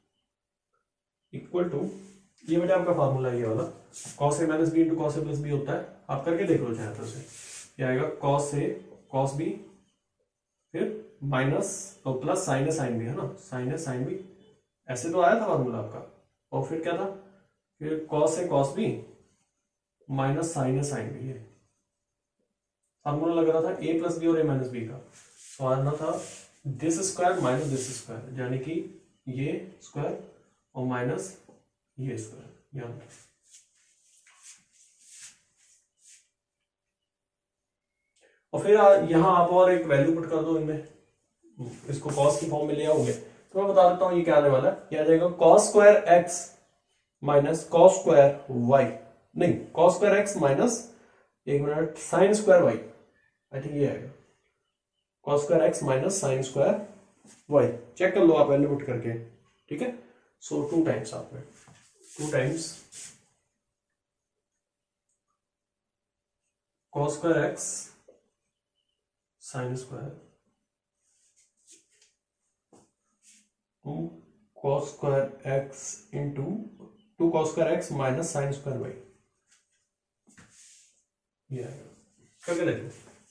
equal to, ये बेटा आपका फार्मूला ये वाला, cos a minus b into cos a plus b होता है, आप करके देख लो चाहे तो से, ये आएगा cos a cos b, फिर माइनस और plus sine a sine b, है ना, साइन ए साइन बी, ऐसे तो आया था फार्मूला आपका। और फिर क्या था, फिर cos a cos b minus sine a sine b, ये फार्मूला लग रहा था a प्लस बी और a माइनस बी का, तो आना था this square minus this square, यानी कि ये स्क्वायर और माइनस ये स्क्वायर, यानी और फिर यहां आप और एक वैल्यू पुट कर दो इनमें, इसको cos की फॉर्म में ले आओगे तो मैं बता देता हूं ये क्या आने वाला है, ये आ जाएगा cos square x minus cos square y, नहीं cos स्क्वायर x माइनस, एक मिनट, sine square y, I think ये आएगा cos square x minus sine square y। Check कर लो आप वैल्यू पुट करके, ठीक है। सो 2 टाइम्स आप में 2 times cos square x sine square 2 cos square x into 2 cos square x minus sine square y, ये आएगा, करके देखो।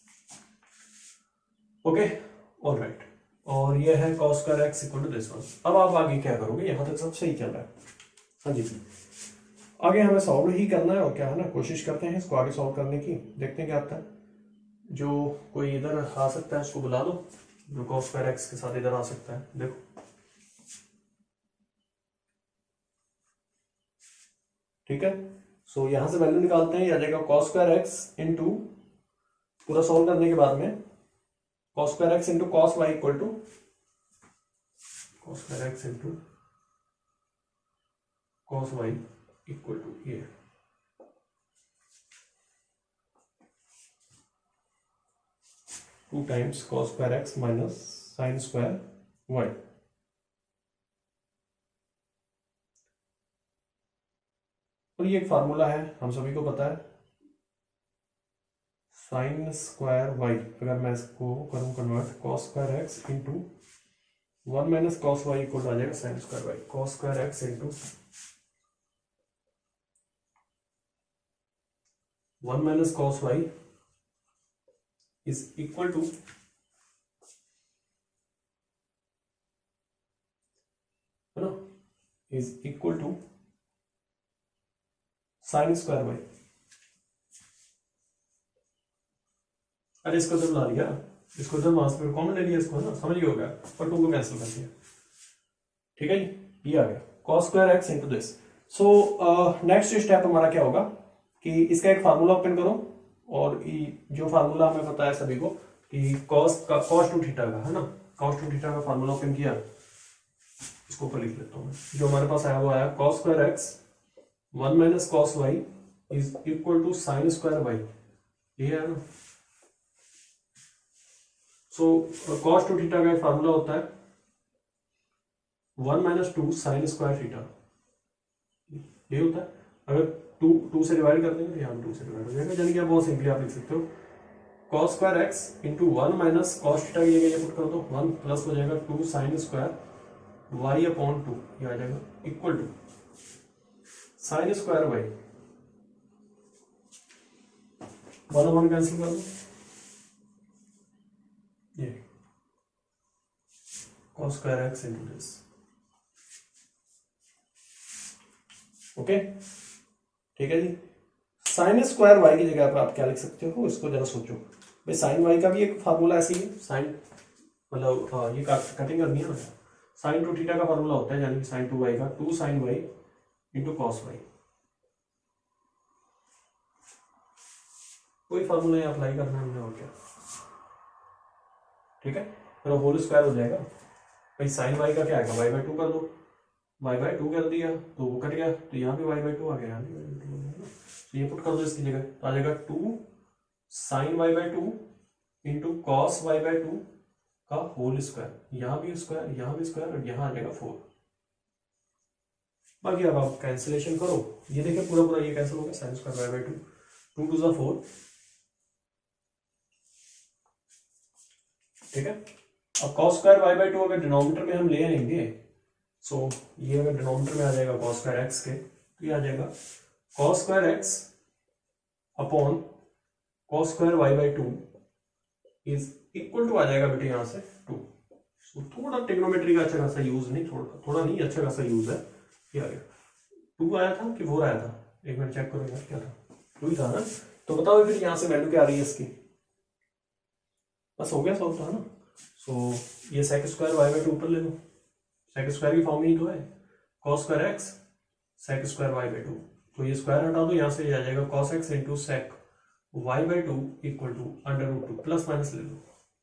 ओके, ऑलराइट, और ये है cos square x equal to this one. अब आप आगे क्या करोगे, यहां तक सब सही चल रहा है। हाँ जी, आगे हमें सॉल्व ही करना है और क्या है ना, कोशिश करते हैं इसको आगे सॉल्व करने की, देखते हैं क्या आता है। जो कोई इधर आ सकता है उसको बुला दो, जो cos स्क्वायर x के साथ इधर आ सकता है, देखो, ठीक है। सो यहां से वैल्यू निकालते हैं, ये आ जाएगा cos स्क्वायर x इंटू, पूरा सॉल्व करने के बाद में cos square x into cos y equal to cos square x into cos y equal to ये 2 times cos square x minus sine square y। और ये एक फार्मूला है, हम सभी को पता है, साइन स्क्वायर y, अगर मैं इसको करूं convert, cos square x into 1 minus cos y equal आ जाएगा sine square y, cos square x into 1 minus cos y is equal to, है ना, is equal to sine square y। अरे इसको तो बुला लिया, इसको तो मास पे कॉमन ले लिया इसको, है ना, समझ गए होगा, और 2 को कैंसिल कर दिया, ठीक है जी, ये आ गया cos square x into this. So next step हमारा क्या होगा कि इसका एक फार्मूला ओपन करो, और जो फार्मूला हमें पता है सभी को कि cos का cos टू थीटा का, है ना, cos टू थीटा का फार्मूला ओपन किया, इसको ऊपर लिख लेता हूँ, जो हमारे पास आया वो आया cos square x 1 minus cos y is equal to sine square y, ये है ना। सो cos टू थीटा का एक फार्मूला होता है 1 माइनस 2 साइन स्क्वायर थीटा, ये होता है। अगर 2 से डिवाइड कर देंगे तो यहाँ 2 से डिवाइड हो जाएगा, यानी कि आप बहुत सिंपली आप लिख सकते हो cos square x into 1 minus cos theta की जगह ये पुट कर दो 1 प्लस हो जाएगा 2 साइन स्क्वायर वाई अपॉन 2, ये आ जाएगा equal to sine square y, 1 cancel कर दो, ये cos square x into this. Okay, ठीक है जी। साइन स्क्वायर वाई की जगह पर आप क्या लिख सकते हो, इसको जरा सोचो भाई। साइन वाई का भी एक फार्मूला ऐसे ही है, साइन मतलब ये कटिंग करनी है ना, साइन 2 थीटा का फार्मूला होता है, यानी कि साइन 2 वाई का 2 sine y into cos y, कोई फार्मूला यहाँ अप्लाई करना है हमने और क्या, ठीक है। फिर होल स्क्वायर हो जाएगा भाई, साइन वाई का क्या आएगा वाई बाई 2 कर दो, वाई बाई 2 कर दिया तो वो कट गया, तो यहाँ पे वाई बाई 2 आ गया, यहाँ पे वाई बाई 2 आ गया, तो ये पुट कर दो इसकी जगह, तो आ जाएगा 2 sine y by 2 into cos y by 2 का होल स्क्वायर, यहाँ भी स्क्वायर, यहाँ भी स्क्वायर, और यहाँ आ जाएगा 4। बाकी अब आप कैंसिलेशन करो, ये देखिए पूरा पूरा ये कैंसिल हो गया, sine square y by 2 2 to 4, ठीक है। अब कॉस स्क्वायर वाई बाई 2 अगर डिनोमिनेटर में हम ले आएंगे, सो ये अगर डिनोमिनेटर में आ जाएगा कॉस स्क्वायर एक्स के, तो ये आ जाएगा cos square x upon cos square y by 2 is equal to आ जाएगा बेटे यहाँ से 2। सो थोड़ा ट्रिग्नोमेट्री का अच्छा खासा यूज नहीं, थोड़ा नहीं, अच्छा खासा यूज है। ये आ गया 2 आया था कि 4 आया था, एक मिनट चेक करो यार, क्या था 2 ही था ना, तो बताओ फिर यहाँ से वैल्यू क्या आ रही है इसकी, बस हो गया सॉल्व था ना। सो ये सेक स्क्वायर वाई बाई 2 ऊपर ले लो, सेक स्क्वायर की फॉर्म ही तो है, cos square x sec square y by 2, तो ये स्क्वायर हटा दो, यहाँ से ये आ जाएगा cos x into sec y by 2 equal to under root 2, plus minus ले लो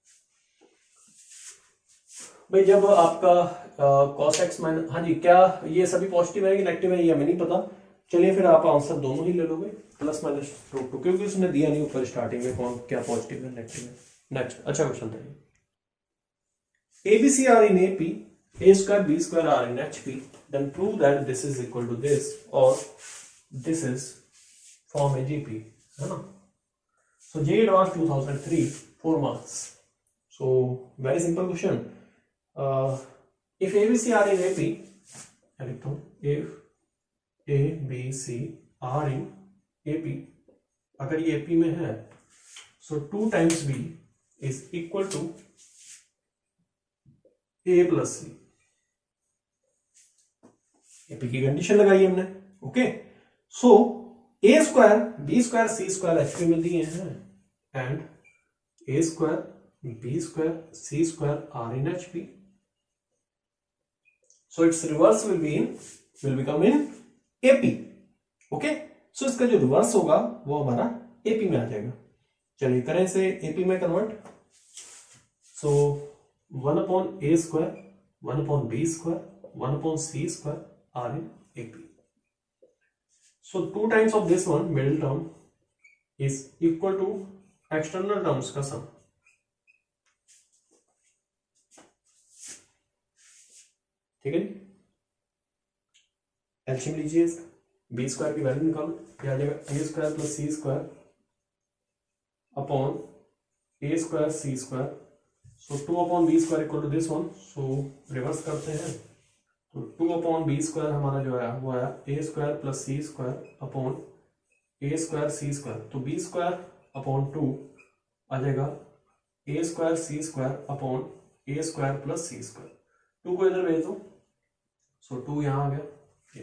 भाई। जब आपका कॉस एक्स माइनस, हाँ जी, क्या ये सभी पॉजिटिव है कि नेगेटिव है ये हमें नहीं पता, चलिए फिर आप आंसर दोनों ही ले लोगे, प्लस माइनस रूट 2, क्योंकि उसने दिया नहीं ऊपर स्टार्टिंग में कौन क्या पॉजिटिव है नेगेटिव है। नेक्स्ट अच्छा क्वेश्चन था ये, ABC are in AP, A square B square are in HP, then prove that this is equal to this or this is form a GP, है ना। So J Advanced 2003 4 marks. So very simple question. If ABC are in AP, if A B C are in AP, अगर ये AP में है, so 2 times B is equal to A plus c, AP की कंडीशन लगाई हमने। Okay, so a square b square c square HP में दिए हैं, and a square b square c square are in HP, so it's reverse will become in AP. Okay, so इसका जो रिवर्स होगा वो हमारा एपी में आ जाएगा। चलिए करें इसे एपी में convert. So 1 upon a square 1 upon b square 1 upon c square are in AP. So 2 times of this one middle term is equal to external terms का sum। ठीक है, एलसीएम लीजिए इसका, b स्क्वायर की वैल्यू निकालो, क्या आ जाएगा a square plus c square upon a square c square. So 2 upon b square equal to this one, so reverse करते हैं, तो 2 upon b square हमारा जो आया वो आया a square plus c square upon a square c square, तो b स्क्वायर अपॉन 2 आ जाएगा a square c square upon a square plus c square. 2 को इधर भेज दो, सो 2 यहाँ आ गया,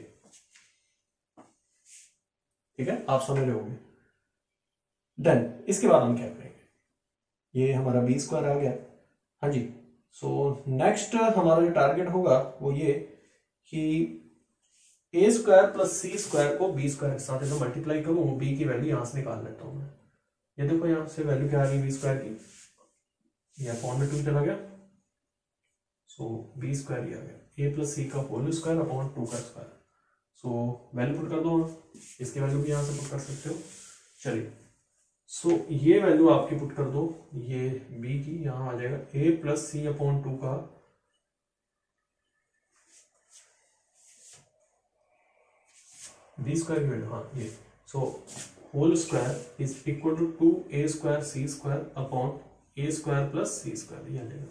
ठीक है, आप समझ रहे होंगे। देन इसके बाद हम क्या करेंगे, ये हमारा b स्क्वायर आ गया, हाँ जी। सो नेक्स्ट हमारा जो टारगेट होगा वो ये कि ए स्क्वायर प्लस सी स्क्वायर को बी स्क्वायर के साथ इधर मल्टीप्लाई करूं, बी की वैल्यू यहां से निकाल लेता हूं मैं। ये देखो यहां से वैल्यू क्या आ रही है बी स्क्वायर की, यह अपॉन में 2 चला गया, सो बी स्क्वायर ही आ गया, ए प्लस सी का होल स्क्वायर अपॉन 2 का स्क्वायर। सो वैल्यू पुट कर दो, इसकी वैल्यू भी यहां से पुट कर सकते हो। चलिए, सो ये वैल्यू आपकी पुट कर दो, ये b की यहां आ जाएगा a प्लस सी अपॉन 2 का बी स्क्वायर की वैल्यू, हाँ ये, so whole square is equal to 2a² c² upon a² plus c², ये आ जाएगा।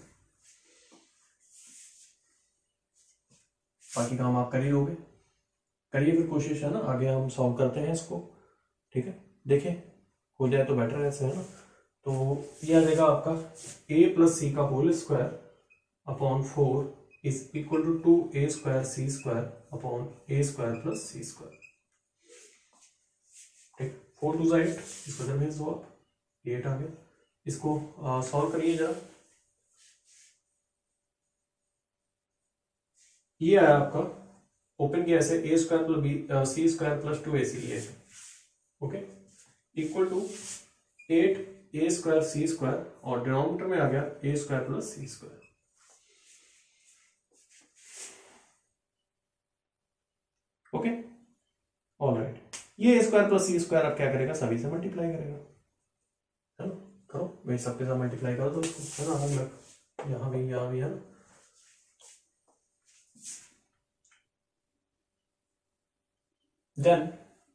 बाकी काम आप कर ही लोगे, करिए फिर कोशिश, है ना, आगे हम सॉल्व करते हैं इसको, ठीक है। देखिए हो जाए तो बेटर है ऐसे, है ना। तो ये आ जाएगा आपका a प्लस सी का whole square upon 4 is equal to 2a² c² upon a² plus c², ठीक। 4 2 8, इसको जब भेज दो आप, 8 आ गया। इसको सॉल्व करिए जरा। ये आया आपका, ओपन किया ऐसे, a² plus b c² plus 2ac, ये okay, equal to 8a² c² और डिनोमिनेटर में आ गया a² plus c²। Okay, alright. ये a² प्लस c² अब क्या करेगा, सभी से मल्टीप्लाई करेगा, है ना। करो भाई, सबके साथ मल्टीप्लाई कर दो इसको, है ना, हम यहाँ भी है ना। देन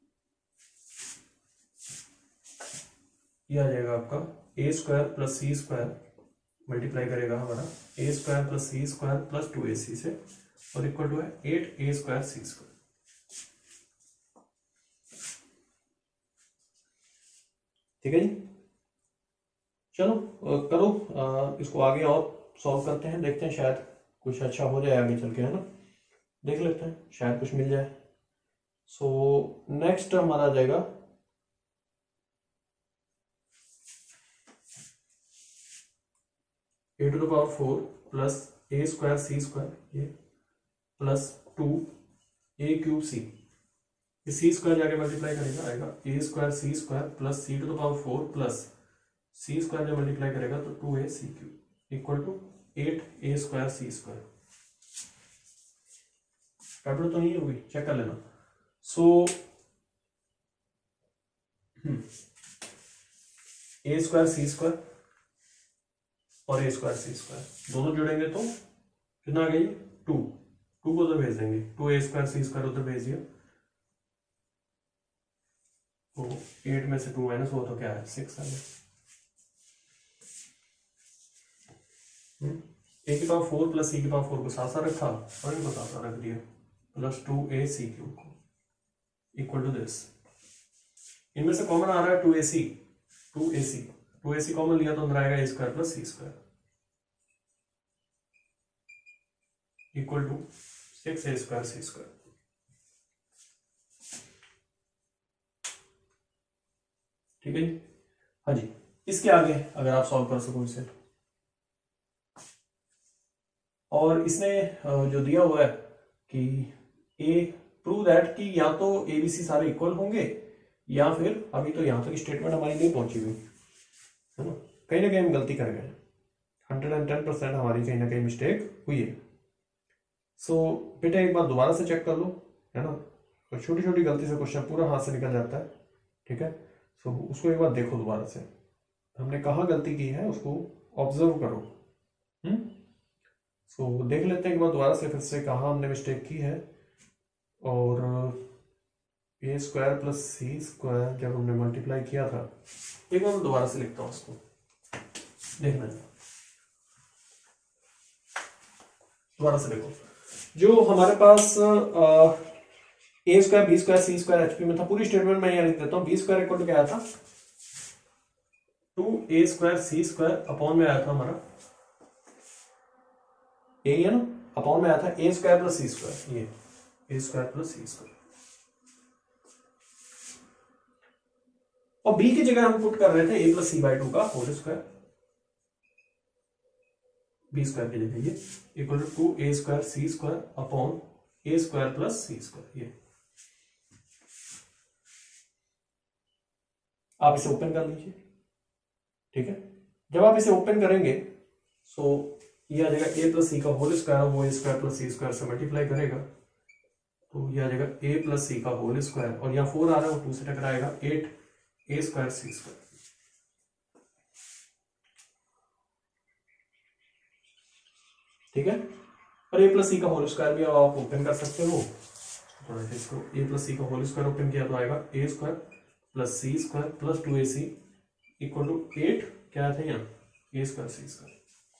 ये आ जाएगा आपका a² प्लस c² मल्टीप्लाई करेगा हमारा a² plus c² plus 2ac से, और इक्वल टू है 8a² c²। ठीक है जी, चलो करो इसको आगे और सॉल्व करते हैं, देखते हैं शायद कुछ अच्छा हो जाए आगे चल के, है ना। देख लेते हैं, शायद कुछ मिल जाए। सो नेक्स्ट हमारा आ जाएगा a⁴ प्लस a² c², ये प्लस 2a³ c, c² जाके मल्टीप्लाई करेगा, आएगा a² c² plus c⁴ plus c² जब मल्टीप्लाई करेगा तो 2ac³ equal to 8a² c²। गड़बड़ तो नहीं होगी, चेक कर लेना। सो a² c² और a² c² दोनों जुड़ेंगे तो कितना आ गई, 2 को उधर भेज देंगे, 2a² c² उधर भेज दिया, तो 8 में से 2 माइनस हो तो क्या है, 6 आ गया। a⁴ प्लस c⁴ को साथ साथ रखा और इनको साथ साथ रख दिया, प्लस 2ac³ को इक्वल टू दिस। इनमें से कॉमन आ रहा है 2ac कॉमन लिया तो अंदर आएगा a² plus c² equal to 6a² c²। ठीक है जी, हाँ जी। इसके आगे अगर आप सॉल्व कर सको इसे, और इसने जो दिया हुआ है कि ए प्रूव दैट कि या तो ABC सारे इक्वल होंगे, या फिर अभी तो यहां तक स्टेटमेंट हमारी नहीं पहुंची हुई, है ना, कहीं ना कहीं हम गलती कर गए, 110% हमारी कहीं ना कहीं मिस्टेक हुई है। सो बेटा एक बार दोबारा से चेक कर लो, है ना, तो छोटी छोटी गलती से क्वेश्चन पूरा हाथ से निकल जाता है, ठीक है। सो उसको एक बार देखो दोबारा से, हमने कहाँ गलती की है उसको ऑब्जर्व करो। सो देख लेते हैं एक बार दोबारा से फिर से कहाँ हमने मिस्टेक की है। और a² प्लस c² जब हमने मल्टीप्लाई किया था, एक बार मैं दोबारा से लिखता हूँ उसको, देखना दोबारा से देखो। जो हमारे पास a² b² c² HP में था, पूरी स्टेटमेंट मैं यहाँ लिख देता हूँ। b² इक्वल टू क्या आया था, 2a² c² अपॉन में आया था हमारा a, है ना, अपॉन में आया था a² प्लस c², ये a² प्लस c², और b की जगह हम पुट कर रहे थे a प्लस c/2 का होल स्क्वायर, b² की जगह ये equal to 2a² c² upon a² plus c²। ये आप इसे ओपन कर लीजिए, ठीक है। जब आप इसे ओपन करेंगे सो ये आ जाएगा a प्लस c का होल स्क्वायर, वो a² प्लस c² से मल्टीप्लाई करेगा तो ये आ जाएगा a प्लस c का होल स्क्वायर, और यहाँ 4 आ रहा है वो 2 से टकराएगा, 8a² c²। ठीक है, और a प्लस c का होल स्क्वायर भी आप ओपन कर सकते हो, थोड़ा सा इसको ए प्लस सी का होल स्क्वायर ओपन किया तो आएगा a square plus C square plus 2ac equal to 8 क्या था यहाँ ए स्क्वायर सी स्क्वायर।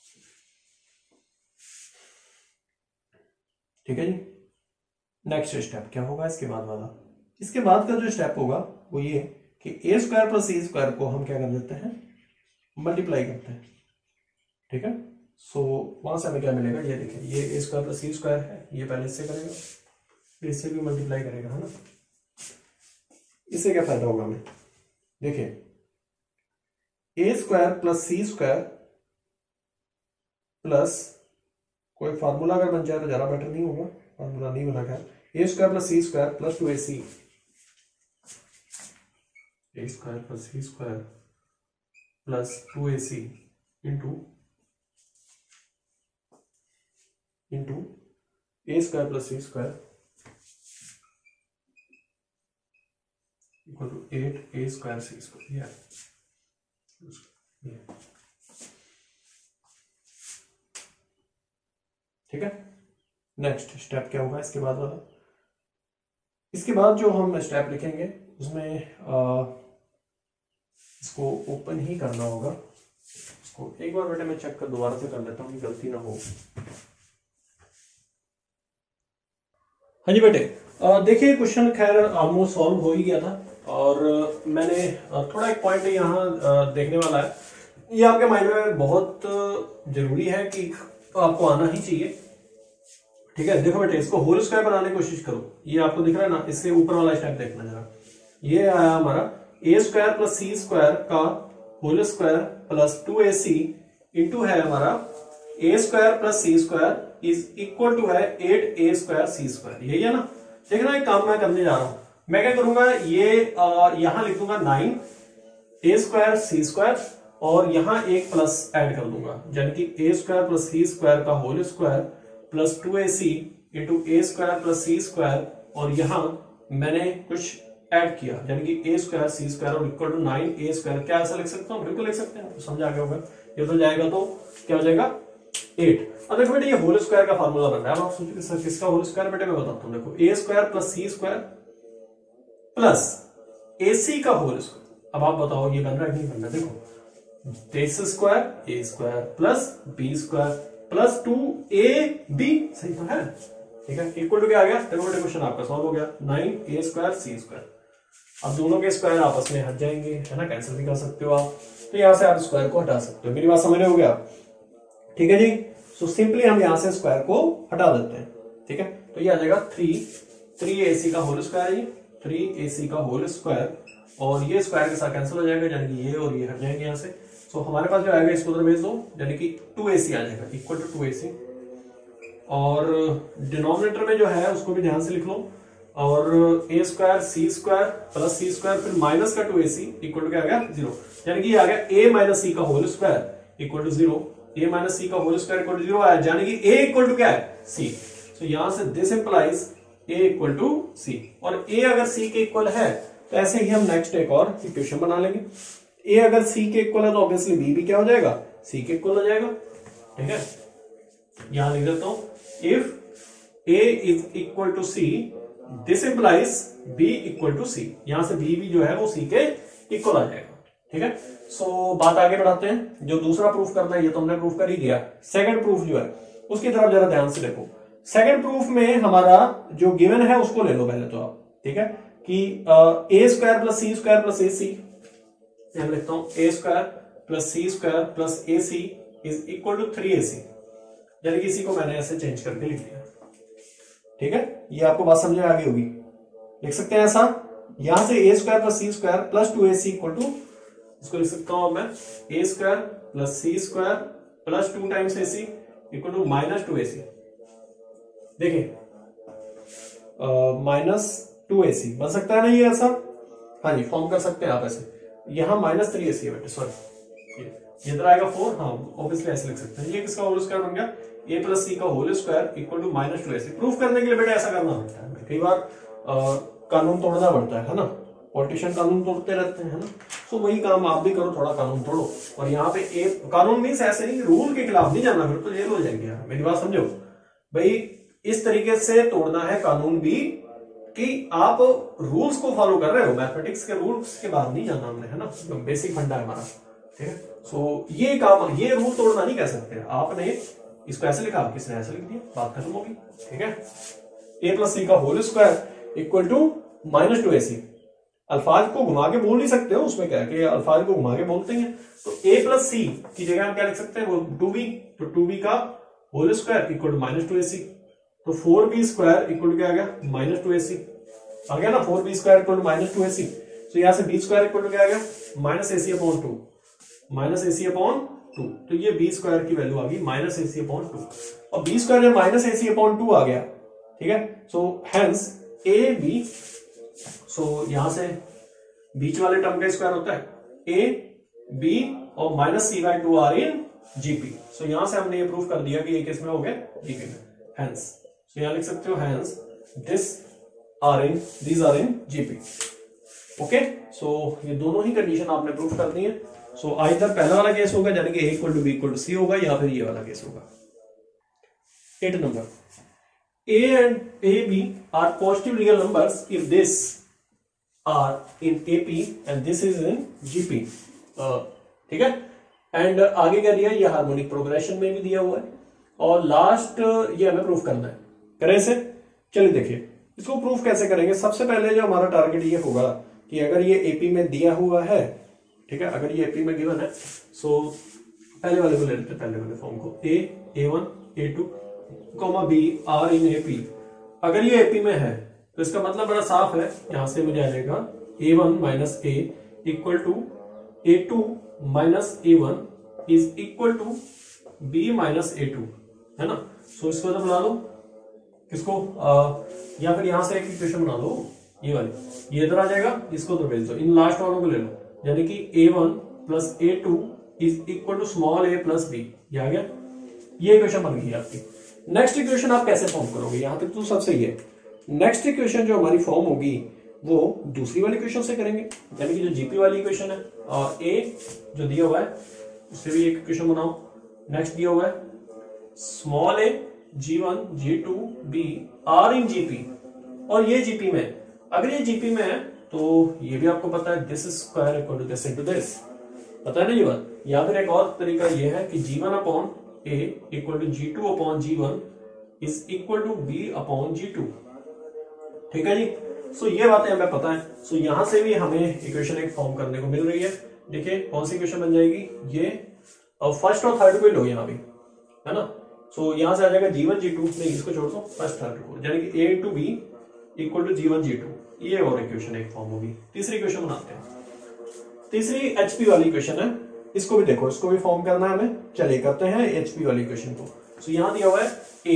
ठीक है जी। नेक्स्ट स्टेप क्या होगा इसके बाद वाला, इसके बाद का जो स्टेप होगा वो ये कि ए स्क्वायर प्लस सी स्क्वायर को हम क्या कर देते हैं, मल्टीप्लाई करते हैं। ठीक है, सो वहां से हमें क्या मिलेगा, ये देखिए ये a square plus C square है, ये पहले इससे करेगा फिर इससे भी मल्टीप्लाई करेगा, है ना। इससे क्या फायदा होगा हमें, देखिए a square plus C square plus कोई फार्मूला अगर बन जाए तो ज्यादा बेटर नहीं होगा, फार्मूला नहीं बना है, a square plus C square plus 2ac, a square plus C square plus 2ac into a square plus C square equal to 8 a square c square. ठीक है, नेक्स्ट स्टेप क्या होगा इसके बाद वाला, इसके बाद जो हम स्टेप लिखेंगे उसमें इसको ओपन ही करना होगा। इसको एक बार बेटे मैं चेक कर दोबारा से कर लेता हूँ, गलती ना हो। हाँ जी बेटे, देखिए क्वेश्चन खैर ऑलमोस्ट सॉल्व हो ही गया था, और मैंने थोड़ा एक पॉइंट यहाँ देखने वाला है, ये आपके माइंड में बहुत जरूरी है कि आपको आना ही चाहिए। ठीक है, देखो बेटे इसको होल स्क्वायर बनाने की कोशिश करो, ये आपको दिख रहा है ना, इससे ऊपर वाला स्टेप देखना जरा, ये आया हमारा a square plus C square का whole square plus 2ac into है हमारा a square plus C square is equal to है 8a स्क्वायर सी स्क्वायर, यही है ना। देखना एक काम मैं करने जा रहा हूं, मैं क्या करूंगा, ये यहां लिख दूंगा 9 ए स्क्वायर सी स्क्वायर और यहां एक प्लस ऐड कर दूंगा, यानी कि ए स्क्वायर प्लस सी स्क्वायर का whole square plus 2ac into a square plus C square, और यहां मैंने कुछ ऐड किया यानी कि ए स्क्वायर सी स्क्वायर और इक्वल टू 9a स्क्वायर। क्या ऐसा लिख सकता हूं, बिल्कुल लिख सकते हैं, तो समझा गया होगा। ये तो जाएगा तो क्या हो जाएगा 8। अब देखो बेटे ये होल स्क्वायर का फार्मूला बन रहा है, अब आप सोचिए सर किसका होल स्क्वायर, बेटे मैं बताता हूं, देखो a square plus C square plus ac का होल स्क्वायर। अब आप बताओ ये बन रहा है कि नहीं बन रहा, देखो x square a square plus b square plus 2ab, सही तो है। ठीक है, इक्वल टू क्या आ गया, देखो बेटे क्वेश्चन आपका सॉल्व हो गया, 9a स्क्वायर सी स्क्वायर। अब दोनों के स्क्वायर आपस में हट जाएंगे, है ना, कैंसिल भी कर सकते हो आप, तो यहां से आप स्क्वायर को हटा सकते हो। मेरी बात समझ रहे हो गया, ठीक है जी। सो सिंपली हम यहां से स्क्वायर को हटा देते हैं। ठीक है, तो ये आ जाएगा 3ac का होल स्क्वायर, ये 3ac का होल स्क्वायर, और ये स्क्वायर के साथ कैंसिल हो जाएगा, यानी कि ये और ये हट जाएंगे यहां से। सो हमारे पास जो आएगा इसको उधर भेज दो, यानी कि 2ac आ जाएगा इक्वल टू 2ac, और डिनोमिनेटर में जो है उसको भी ध्यान से लिख लो, और a square c square plus C square फिर माइनस का 2ac इक्वल टू क्या आ गया 0, यानी कि ये आ गया a माइनस सी का whole square equal to 0, a minus C का होल स्क्वायर इक्वल टू 0 आया, यानी कि a इक्वल टू क्या है c। सो यहां से this implies a equal to c, और a अगर c के इक्वल है तो ऐसे ही हम नेक्स्ट एक और इक्वेशन बना लेंगे। a अगर c के इक्वल है तो ऑब्वियसली b भी क्या हो जाएगा, c के इक्वल हो जाएगा। ठीक है, यहां लिख देता हूं, if a is equal to c this implies b equal to c, यहां से b भी जो है वो c के इक्वल आ जाएगा। ठीक है, सो बात आगे बढ़ाते हैं। जो दूसरा प्रूफ करना है ये तो हमने प्रूफ कर ही दिया, सेकंड प्रूफ जो है उसकी तरफ जरा ध्यान से देखो। सेकंड प्रूफ में हमारा जो गिवन है उसको ले लो पहले तो आप। ठीक है, कि ए square plus C square plus A C, मैं लिखता हूं A square plus C square plus A C is equal to 3ac, यानी कि इसी को मैंने ऐसे चेंज करके लिख दिया। ठीक है, ये आपको बात समझ में आ गई होगी, लिख सकते हैं ऐसा, यहां से A square plus C square plus 2ac equal to, इसको लिख सकता हूं मैं A square plus C square plus 2 times ac equal to minus 2ac। देखिए माइनस 2ac बन सकता है ना ये ऐसा, हाँ जी फॉर्म कर सकते हैं आप ऐसे, यहां माइनस 3ac है बेटे, सॉरी ये इधर आएगा 4, हाँ ऑब्वियसली ऐसे लिख सकते हैं। ये किसका होल स्क्वायर बन गया, a प्लस सी का whole square equal to minus 2ac। Proof करने के लिए बेटा ऐसा करना पड़ता है, कई बार कानून तोड़ना पड़ता है ना, पॉलिटिशियन कानून तोड़ते रहते हैं, है ना। तो वही काम आप भी करो, थोड़ा कानून तोड़ो, और यहाँ पे एक कानून मीन्स ऐसे नहीं, रूल के खिलाफ नहीं जाना, फिर तो जेल हो जाएगी। मेरी बात समझो भाई, इस तरीके से तोड़ना है कानून भी, कि आप रूल्स को फॉलो कर रहे हो, मैथमेटिक्स के रूल्स के बाद नहीं जाना हमने, है ना, बेसिक फंडा है हमारा, ठीक है। सो ये काम, ये रूल तोड़ना नहीं कह सकते। आपने इसको ऐसे लिखा, किसने ऐसे लिख दिया, बात खत्म होगी, ठीक है। a प्लस सी का whole square equal to -2ac। अल्फाज को घुमा के बोल नहीं सकते हो, उसमें क्या है कि अल्फाज को घुमा के बोलते हैं। तो a प्लस सी की जगह हम क्या लिख सकते हैं, वो 2b, तो 2b का whole square equal to -2ac। तो 4b स्क्वायर इक्वल टू क्या आ गया, -2ac आ गया ना, 4b square equal to -2ac। तो यहां से b स्क्वायर इक्वल टू क्या आ गया, -ac/2, -ac/2। तो ये b स्क्वायर की वैल्यू आ गई -ac/2, और b स्क्वायर जब -ac/2 आ गया, ठीक है। So hence a b, so यहां से बीच वाले टर्म का स्क्वायर होता है a b और -c/2 आर इन जीपी। सो यहां से हमने ये प्रूफ कर दिया कि ये किस में हो गया, जीपी में। हेंस सो यहां लिख सकते हो, hence these are in GP. Okay, so ये दोनों ही कंडीशन आपने प्रूफ कर दी है। सो आइदर पहला वाला केस होगा यानी कि a equal to b equal to c होगा, या फिर ये वाला केस होगा। 8 number, a and ab are positive real numbers if this are in AP and this is in GP, ठीक है। एंड आगे क्या दिया, ये हार्मोनिक प्रोग्रेशन में भी दिया हुआ है, और लास्ट ये हमें प्रूफ करना है। करें इसे, चलिए देखिए इसको प्रूफ कैसे करेंगे। सबसे पहले जो हमारा टारगेट ये होगा कि अगर ये एपी में दिया हुआ है, ठीक है, अगर ये एपी में गिवन है, सो पहले वाले को ले लेते हैं, पहले वाले फॉर्म को, a1 a2 b are in AP. अगर ये एपी में है तो इसका मतलब बड़ा साफ है, यहां से मुझे आ जाएगा a1 minus a equal to a2 minus a1 is equal to b minus a2, है ना। सो इसको तो बना लो, किसको, या फिर यहां से एक इक्वेशन बना लो, ये वाली, ये इधर आ जाएगा, इसको तो भेज दो, इन लास्ट वालों को ले लो, यानी कि a1 plus a2 is equal to small a plus b। ये आ गया, ये इक्वेशन बन गई आपकी। नेक्स्ट इक्वेशन आप कैसे फॉर्म करोगे, यहां तक तो सब सही है। नेक्स्ट इक्वेशन जो हमारी फॉर्म होगी वो दूसरी वाली इक्वेशन से करेंगे, यानी कि जो जीपी वाली इक्वेशन है, और ए जो दिया हुआ है उससे भी एक इक्वेशन बनाओ। नेक्स्ट दिया हुआ है small A g1 g2 b are in GP, और ये जीपी में, अगर ये जीपी में है तो ये भी आपको पता है, this square equal to this into this, पता है ना ये बात। या फिर एक और तरीका ये है कि g1 upon a equal to g2 upon g1 is equal to b upon g2, ठीक है जी। सो ये बातें हमें पता है। सो यहां से भी हमें इक्वेशन एक फॉर्म करने को मिल रही है। देखिए कौन सी इक्वेशन बन जाएगी, ये फर्स्ट और थर्ड को लो यहाँ भी, है ना। सो यहां से आ जाएगा g1 g2, नहीं इसको छोड़ दो, फर्स्ट थर्ड को, यानी कि a to b equal to g1 g2, ये और इक्वेशन एक फॉर्म होगी। तीसरी इक्वेशन बनाते हैं, तीसरी HP वाली इक्वेशन है, इसको भी देखो, इसको भी फॉर्म करना है हमें। चलिए करते हैं HP वाली इक्वेशन को। सो यहां दिया हुआ है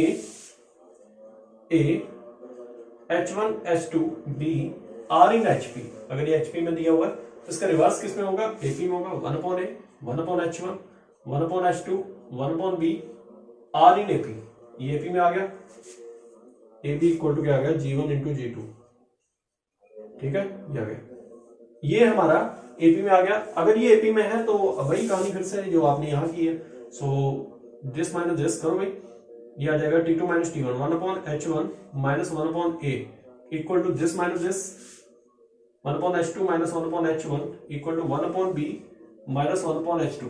a H1 H2 B R in HP। अगर ये HP में दिया हुआ है तो इसका रिवर्स किस में होगा, AP में होगा, 1 upon A 1 upon H1 1 upon H2 1 upon B R in AP। ये AP में आ गया, AB इक्वल टू क्या आ गया, G1 इंटू G2, ठीक है, ये आ गया, ये हमारा AP में आ गया। अगर ये AP में है तो वही कहानी फिर से जो आपने यहां की है। सो दिस माइनस दिस करो भाई, ये आ जाएगा T2 minus T1 1 upon H1 minus 1 upon A equal to this minus this 1 upon H2 minus 1 upon H1 equal to 1 upon B minus 1 upon H2।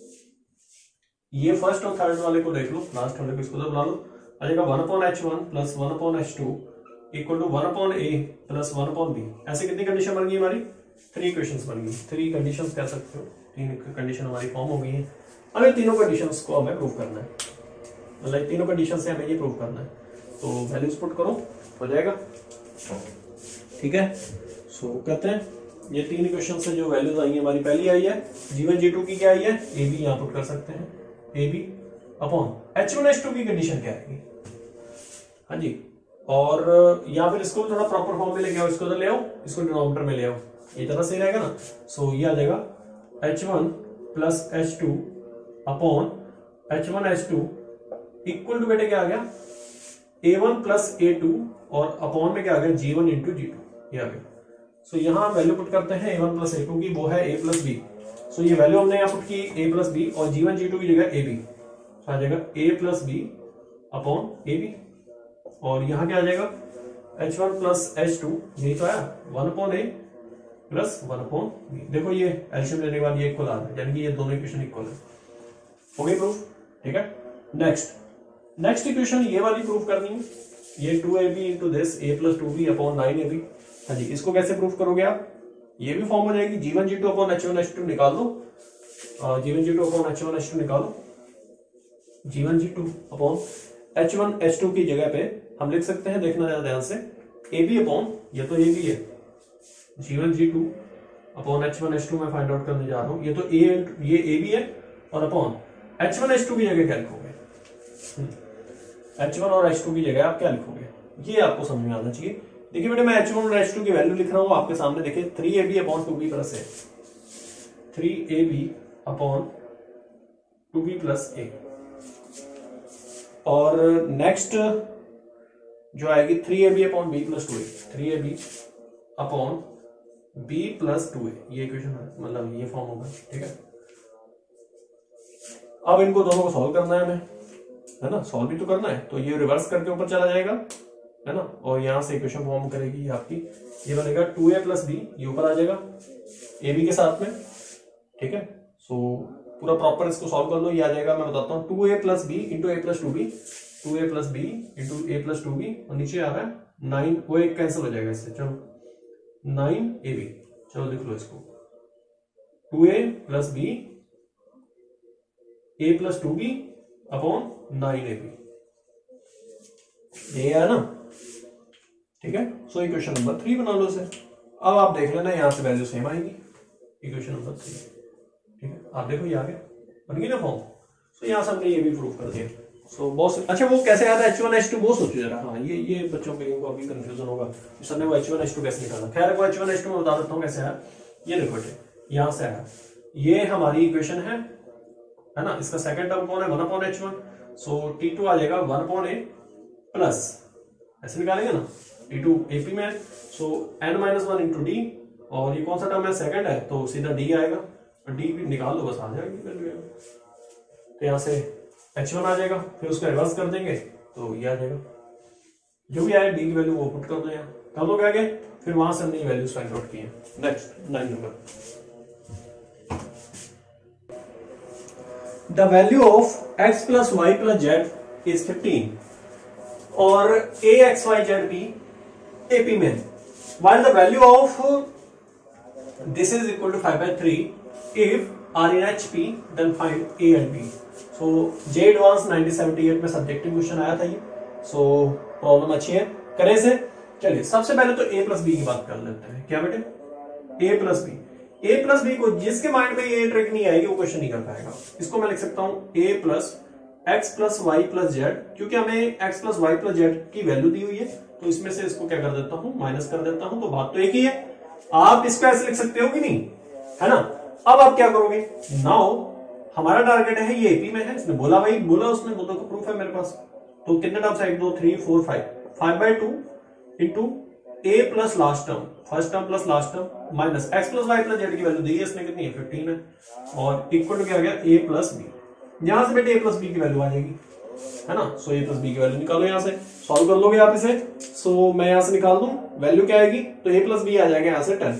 ये फर्स्ट और थर्ड वाले को देख लो, लास्ट वाले को इसको तो बना लो, आ जाएगा 1 upon H1 plus 1 upon H2 equal to 1 upon A plus 1 upon B। ऐसे कितनी कंडीशन बन गई हमारी, 3 इक्वेशंस बन गई, 3 कंडीशंस कह सकते हो, 3 कंडीशन हमारी फॉर्म हो गई है। अब ये तीनों कंडीशंस को हमें प्रूव करना है, मतलब तीनों कंडीशन से हमें ये प्रूव करना है। तो वैल्यूज पुट करो, हो जाएगा, ठीक है। सो कहते हैं ये 3 इक्वेशन से जो वैल्यूज आई है, हमारी पहली आई है g1 g2 की क्या आई है, ए बी यहाँ पुट कर सकते हैं, A B upon H1 H2 की कंडीशन क्या आएगी, हाँ जी। और या फिर इसको थोड़ा प्रॉपर फॉर्म में लेके आओ, इसको तो ले आओ, इसको डिनोमिनेटर में ले आओ, ये तरह सही रहेगा ना। सो ये आ जाएगा H1 plus H2 upon H1 H2 equal to बेटे क्या आ गया, A1 प्लस A2 और अपॉन में क्या आ गया, G1 इंटू G2, ये आ गया। सो यहां वैल्यू पुट करते हैं A1 प्लस A2 की, वो है A प्लस B। सो ये वैल्यू हमने यहाँ पुट की A प्लस B, और G1 G2 की जगह AB, तो आ जाएगा A plus B upon AB। और यहाँ क्या आ जाएगा, H1 प्लस H2 यही तो आया 1/a प्लस 1/b। देखो ये एलसीएम लेने के बाद ये इक्वल आ रहा है, यानी कि ये दोनों इक्वेशन इक्वल है। हो गई प्रूफ, ठीक है। नेक्स्ट इक्वेशन ये वाली प्रूफ करनी है, ये 2ab into this a plus 2b upon 9ab। हाँ जी, इसको कैसे प्रूफ करोगे आप, ये भी फॉर्म हो जाएगी g1 g2 upon h1 h2 निकाल दो, g1 g2 upon h1 h2 निकालो, g1 g2 upon h1 h2 की जगह पे हम लिख सकते हैं, देखना जरा ध्यान से, ab अपॉन, ये तो ab है, g1 g2 upon h1 h2 मैं फाइंड आउट करने जा रहा हूं, ये तो ये ab है, और अपॉन h1 h2 की जगह क्या लिखोगे, h1 और h2 की जगह आप क्या लिखोगे, ये आपको समझ में आना चाहिए। देखिए बेटे, मैं h1 और h2 की वैल्यू लिख रहा हूं आपके सामने, देखिए 3ab upon 2b plus a, 3ab upon 2b plus a, और नेक्स्ट जो आएगी 3ab upon b plus 2a, 3ab upon b plus 2a, ये इक्वेशन मतलब ये फॉर्म होगा, ठीक है। अब इनको दोनों को सॉल्व करना है हमें, है ना, सॉल्व भी तो करना है, तो ये रिवर्स करके ऊपर चला जाएगा, है ना, और यहां से इक्वेशन फॉर्म करेगी ये आपकी, ये बनेगा 2a प्लस b, ये ऊपर आ जाएगा ab के साथ में, ठीक है। सो पूरा प्रॉपर इसको सॉल्व कर लो, ये आ जाएगा, मैं बताता हूँ, 2a plus b into a plus 2b, 2a plus b into a plus 2b, और नीचे आ रहा है 9, वो एक कैंसिल हो जाएगा इससे, चलो 9ab, चलो लिख लो इसको, 2a plus b a plus 2b upon 9ab, ये है ना, ठीक है। सो इक्वेशन नंबर 3 बना लो इसे। अब आप देख लेना यहां से वैल्यू सेम आएगी, इक्वेशन नंबर 3, ठीक है। आप देखो ये आ गया, बन गई ना फॉर्म। सो यहां से हमने ये भी प्रूव कर दिया। सो बहुत अच्छा, वो कैसे आया था H1 H2, वो सोचो जरा। हाँ, ये बच्चों के लिए अभी कंफ्यूजन होगा, सर ने वो H1 H2 कैसे निकाला। खैर वो H1 H2 में बता देता हूँ कैसे आया। ये देखो बेटे, यहां से आया, ये हमारी इक्वेशन है ना, इसका सेकंड टर्म कौन है, 1/H1, सो T2 आ जाएगा 1/a प्लस, ऐसे निकालेंगे ना, T2 AP में, सो n-1 इंटू डी, और ये कौन सा टर्म है, सेकंड है, तो सीधा d आएगा, d भी निकाल लो बस, आ जाएगी वैल्यू। तो यहां से H1 आ जाएगा, फिर उसका रिवर्स कर देंगे तो ये आ जाएगा, जो भी आए d की वैल्यू वो पुट कर दो, यहाँ कर दो आगे, फिर वहां से हमने वैल्यूज फाइंड आउट की है। Next 9 number, the value of x plus y plus z is 15 और AXYZB AP में, while the value of this is equal to 5/3 if R in HP then find A and B। so J Advanced 1978 में सब्जेक्टिव क्वेश्चन आया था ये। so प्रॉब्लम अच्छी है, करें इसे। चलिए सबसे पहले तो A प्लस बी की बात कर लेते हैं। क्या बेटे, A प्लस बी को जिसके माइंड में ये ट्रिक नहीं आएगी वो क्वेश्चन नहीं कर पाएगा। इसको मैं लिख सकता हूं A plus x plus y plus z, क्योंकि हमें x plus y plus z की वैल्यू दी हुई है, तो इसमें से इसको क्या कर देता हूं, माइनस कर देता हूं, तो बात तो एक ही है। आप इसको ऐसे लिख सकते हो कि नहीं, है ना। अब आप क्या करोगे, नाउ हमारा टारगेट है ये एपी में है, इसने बोला भाई, बोला उसने, बोला तो प्रूफ है मेरे पास। तो कितने टर्म्स है, 1 2 3 4 5/2 into a plus last term, first term plus last term, minus x plus y plus z की वैल्यू दी है इसने, कितनी है 15 है, और इक्वल टू क्या आ गया a प्लस बी। यहां से बेटे a प्लस बी की वैल्यू आ जाएगी, है ना। सो a प्लस बी की वैल्यू निकालो, यहां से सॉल्व कर लोगे आप इसे। सो मैं यहां से निकाल दूं, वैल्यू क्या आएगी, तो a प्लस बी आ जाएगा यहां से 10।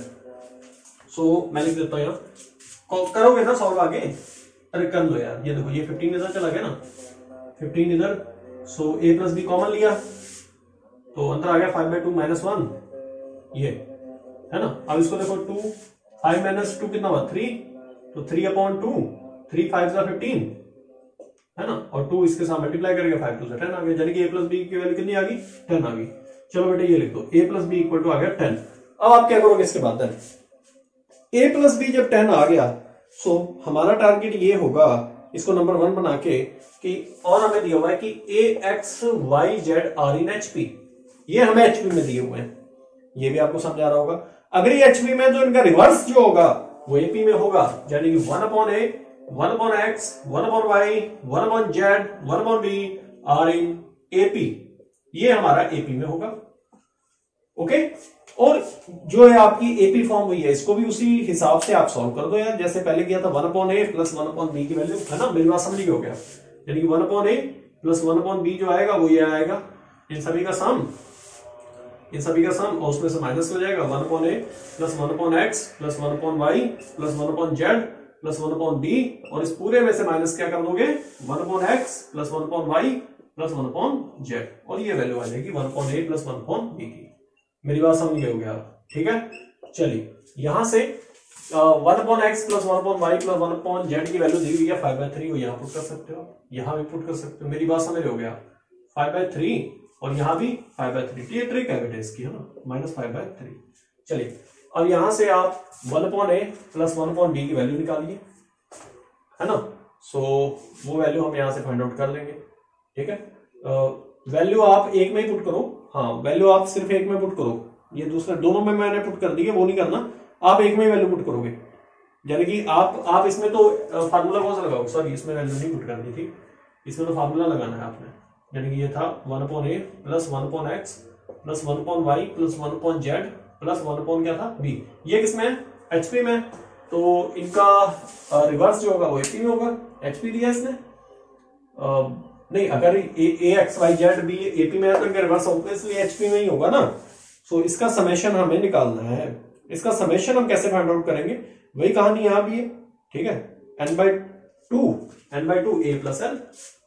सो मैं लिख देता हूं यहां, करोगे ना सॉल्व आगे, अरे कर लो यार। ये देखो, ये 15 इधर चला गया ना, 15 इधर, so a plus B common लिया तो अंदर आ गया 5/2 माइनस 1, ये है ना। अब इसको देखो, 2 5 माइनस 2 कितना हुआ 3, तो 3/2, 3 5 15, है ना, और 2 इसके साथ मल्टीप्लाई करके 5 2 से 10 आ गया, यानी कि a प्लस बी की वैल्यू कितनी आ गई, 10 आ गई। चलो बेटे ये लिख दो, a plus B equal to आ गया 10। अब आप क्या करोगे इसके बाद, a प्लस बी जब 10 आ गया, सो हमारा टारगेट ये होगा, इसको नंबर 1 बना के, कि और हमें दिया हुआ है कि AXYZ R in HP, ये हमें HP में दिए हुए हैं, ये भी आपको समझ आ रहा होगा। अगर ये HP में, तो इनका रिवर्स जो होगा वो AP में होगा, यानी कि 1/A 1/X 1/Y 1/Z 1/B R in AP, ये हमारा AP में होगा। ओके, और जो है आपकी एपी फॉर्म हुई है, इसको भी उसी हिसाब से आप सॉल्व कर दो यार, जैसे पहले किया था 1/A प्लस 1/B की वैल्यू, है ना। मेरी बात समझ गए हो गया, यानी कि 1/A प्लस 1/B जो आएगा वो ये आएगा, इन सभी का सम, इन सभी का सम और उसमें से माइनस हो जाएगा 1/a plus 1/x plus 1/y plus 1/z plus 1/b और इस पूरे में से माइनस क्या कर दोगे 1/x plus 1/y plus 1/z और ये वैल्यू आ जाएगी 1/a प्लस 1/b की। मेरी बात समझ गए होगे आप, ठीक है। चलिए यहां से 1/x plus 1/y plus 1/z की वैल्यू दी हुई है 5/3 वो यहां पुट कर सकते हो, यहां भी पुट कर सकते हो। मेरी बात समझ रहे हो गया 5/3 और यहां भी 5/3, ये ट्रिक है बेटा इसकी, है ना, -5/3। चलिए अब यहां से आप 1/a प्लस 1/b की वैल्यू निकालिए, है ना। सो वो वैल्यू हम यहां से फाइंड आउट कर लेंगे, ठीक है। वैल्यू आप एक में ही पुट करो, हाँ वैल्यू आप सिर्फ एक में पुट करो, ये दूसरे दोनों में मैंने पुट कर दी है वो नहीं करना, आप एक में ही वैल्यू पुट करोगे। यानी कि आप इसमें तो फार्मूला कौन सा लगाओगे, सॉरी इसमें वैल्यू नहीं पुट करनी थी, इसमें तो फार्मूला लगाना है आपने। यानी कि ये था 1/a plus 1/x plus 1/y plus 1/z plus 1/ क्या था b, ये किसमें है HP में, तो इनका रिवर्स जो होगा वो HP में होगा, HP दिया इसने नहीं, अगर a x y z b AP में है तो इनका रिवर्स होगा, इसलिए HP में ही होगा ना। सो इसका समेशन हमें निकालना है, इसका समेशन हम कैसे फाइंड आउट करेंगे, वही कहानी यहां भी है, ठीक है। n/2 a प्लस l,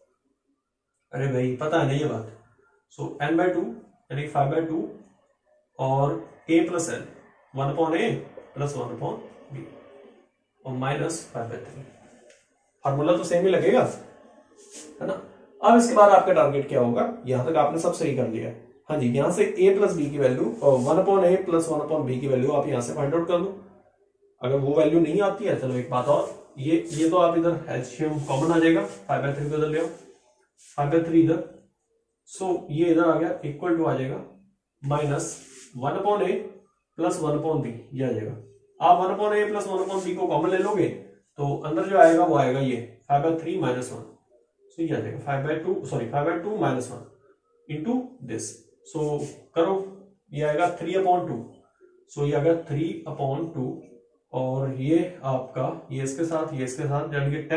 अरे भाई पता है ना ये बात। सो n/2 यानी 5/2 और a plus l 1/a plus 1/b और माइनस 5/3, फार्मूला तो सेम ही लगेगा, है ना। अब इसके बाद आपका टारगेट क्या होगा, यहां तक आपने सब सही कर लिया, हाँ जी। यहां से a प्लस b की वैल्यू और 1/a प्लस 1/b की वैल्यू आप यहां से फाइंड आउट कर दो। अगर वो वैल्यू नहीं आती है, चलो एक बात और, ये तो आप इधर एलसीएम कॉमन आ जाएगा, 5/3 को इधर ले आओ, 5/3 इधर, सो ये इधर आ गया, इक्वल टू आ जाएगा माइनस 1/a प्लस 1/b, ये आ जाएगा। आप 1/a प्लस 1/b को कॉमन ले लोगे तो अंदर जो आएगा वो आएगा ये 5/3 माइनस 1, सो ये आ जाएगा 5/2 माइनस 1 इंटू दिस, सो करो ये आएगा 3/2, सो ये आएगा 3/2 और ये आपका ये इसके साथ यानी कि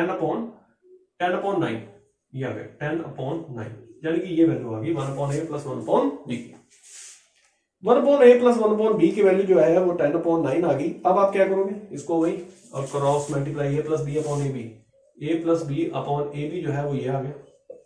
10/9 ये आ गया 10/9, यानी कि ये वैल्यू आ गई 1/a प्लस 1/b की। 1/a प्लस 1/b की वैल्यू जो है वो 10/9 आ गई। अब आप क्या करोगे, इसको वही और cross multiply a plus b upon a plus b upon ab जो है वो ये आ गया।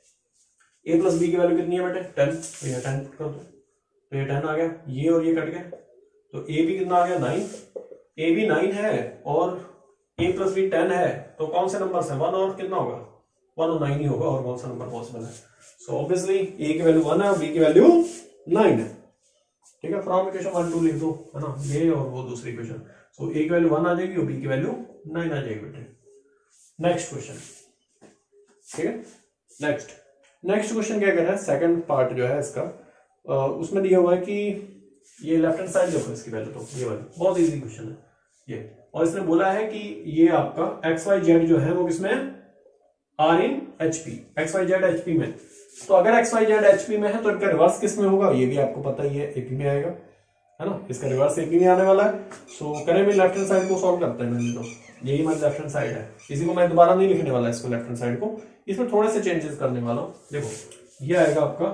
a प्लस b की वैल्यू कितनी है बेटे 10, तो ये 10 कर दो, तो ये 10 आ गया, ये और ये कट गया, तो ab कितना आ गया 9, ab 9 है और a प्लस b 10 है, तो कौन से नंबर से 1 और कितना होगा 1 और 9 ही होगा, और कौन सा नंबर पॉसिबल है। सो ऑब्वियसली a की वैल्यू 1 है और b की वैल्यू 9 है, ठीक है। फ्रॉम इक्वेशन 1 2 लिख दो, है ना, ये और वो दूसरी इक्वेशन। सो a की वैल्यू 1 आ जाएगी और b की वैल्यू 9 आ जाएगी बेटे। नेक्स्ट क्वेश्चन, ठीक है। नेक्स्ट क्वेश्चन क्या कह रहा है, सेकंड पार्ट जो है इसका, उसमें दिया हुआ है कि ये लेफ्ट हैंड साइड देखो इसकी वैल्यू, तो ये वाली बहुत इजी क्वेश्चन है ये, और इसने बोला है कि ये आपका एक्स वाई जेड जो है वो किसमें है, are in HP, X Y Z HP में। तो अगर एक्स वाई जेड एचपी में है तो इनका रिवर्स किस में होगा, ये भी आपको पता ही है, एपी में आएगा, है ना, इसका रिवर्स एपी में आने वाला है। सो करें भी लेफ्ट हैंड साइड को सॉल्व करते हैं, मैंने तो यही हमारी लेफ्ट हैंड साइड है, इसी को मैं दोबारा नहीं लिखने वाला इसको, लेफ्ट हैंड साइड को इसमें थोड़े से चेंजेस करने वाला हूं। देखो ये आएगा आपका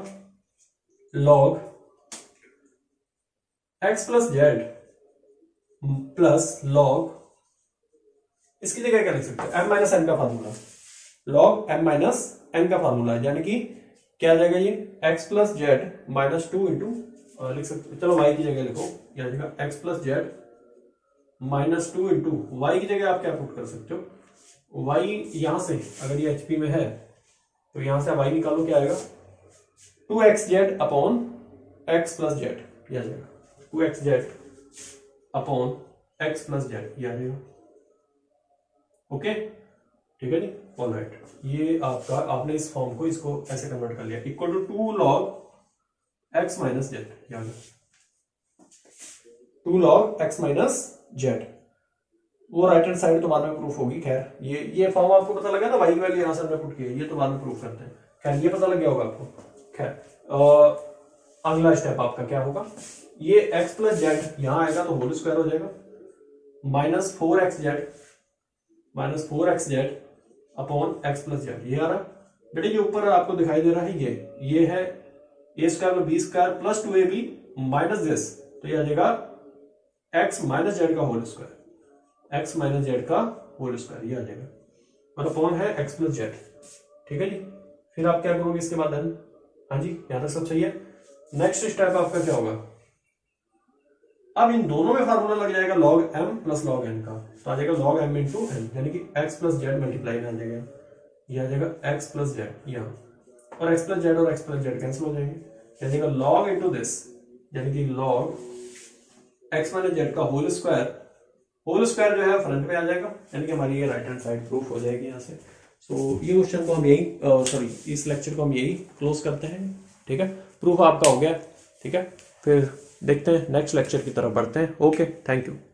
log x plus z plus log, इसकी जगह क्या लिख सकते हैं m माइनस n का formula, log m minus n का फार्मूला, यानी कि क्या आ जाएगा ये x plus z minus 2 into लिख सकते, चलो y की जगह लिखो, क्या आ जाएगा x plus z minus 2 into y की जगह आप क्या पुट कर सकते हो, y यहां से अगर ये HP में है तो यहां से y निकालो, क्या आएगा 2xz upon x plus z, ये आ जाएगा 2xz upon x plus z, ये आ जाएगा। ओके ठीक है जी, ऑलराइट, ये आपका आपने इस फॉर्म को इसको ऐसे कन्वर्ट कर लिया, equal to 2 log x minus z, ये आ गया 2 log x माइनस जेड। वो राइट हैंड साइड तो बाद में प्रूफ होगी, खैर ये फॉर्म आपको पता लगा ना, वाई की वैल्यू यहां से हमने पुट की है, ये तो बाद में प्रूफ करते हैं, खैर ये पता लग गया होगा आपको। खैर अगला स्टेप आपका क्या होगा, ये x प्लस जेड यहां आएगा तो होल स्क्वायर हो जाएगा, minus 4x z upon x plus z, ये आ रहा बेटे, ये ऊपर आपको दिखाई दे रहा है, ये है a स्क्वायर में b square plus 2ab minus this, तो ये आ जाएगा एक्स माइनस जेड का whole square, X minus z का होल स्क्वायर ये आ जाएगा, और अपॉन है एक्स प्लस जेड। ठीक है जी, फिर आप क्या करोगे इसके बाद? हाँ जी, यहां तक सब सही है। नेक्स्ट स्टेप आपका क्या होगा? अब इन दोनों में फार्मूला लग जाएगा log m plus log n का, तो आ जाएगा log m इंटू n, यानी कि x प्लस जेड मल्टीप्लाई में आ जाएगा, ये आ जाएगा x प्लस जेड यहाँ, और x प्लस जेड और x प्लस जेड कैंसिल हो जाएंगे, आ जाएगा log इंटू दिस, यानी कि log x माइनस जेड का होल स्क्वायर जो है फ्रंट में आ जाएगा, यानी कि हमारी ये राइट हैंड साइड प्रूफ हो जाएगी यहाँ से। सो ये क्वेश्चन को हम यही इस लेक्चर को हम यही क्लोज करते हैं। ठीक है, प्रूफ आपका हो गया। ठीक है, फिर देखते हैं नेक्स्ट लेक्चर की तरफ बढ़ते हैं। Okay, thank you.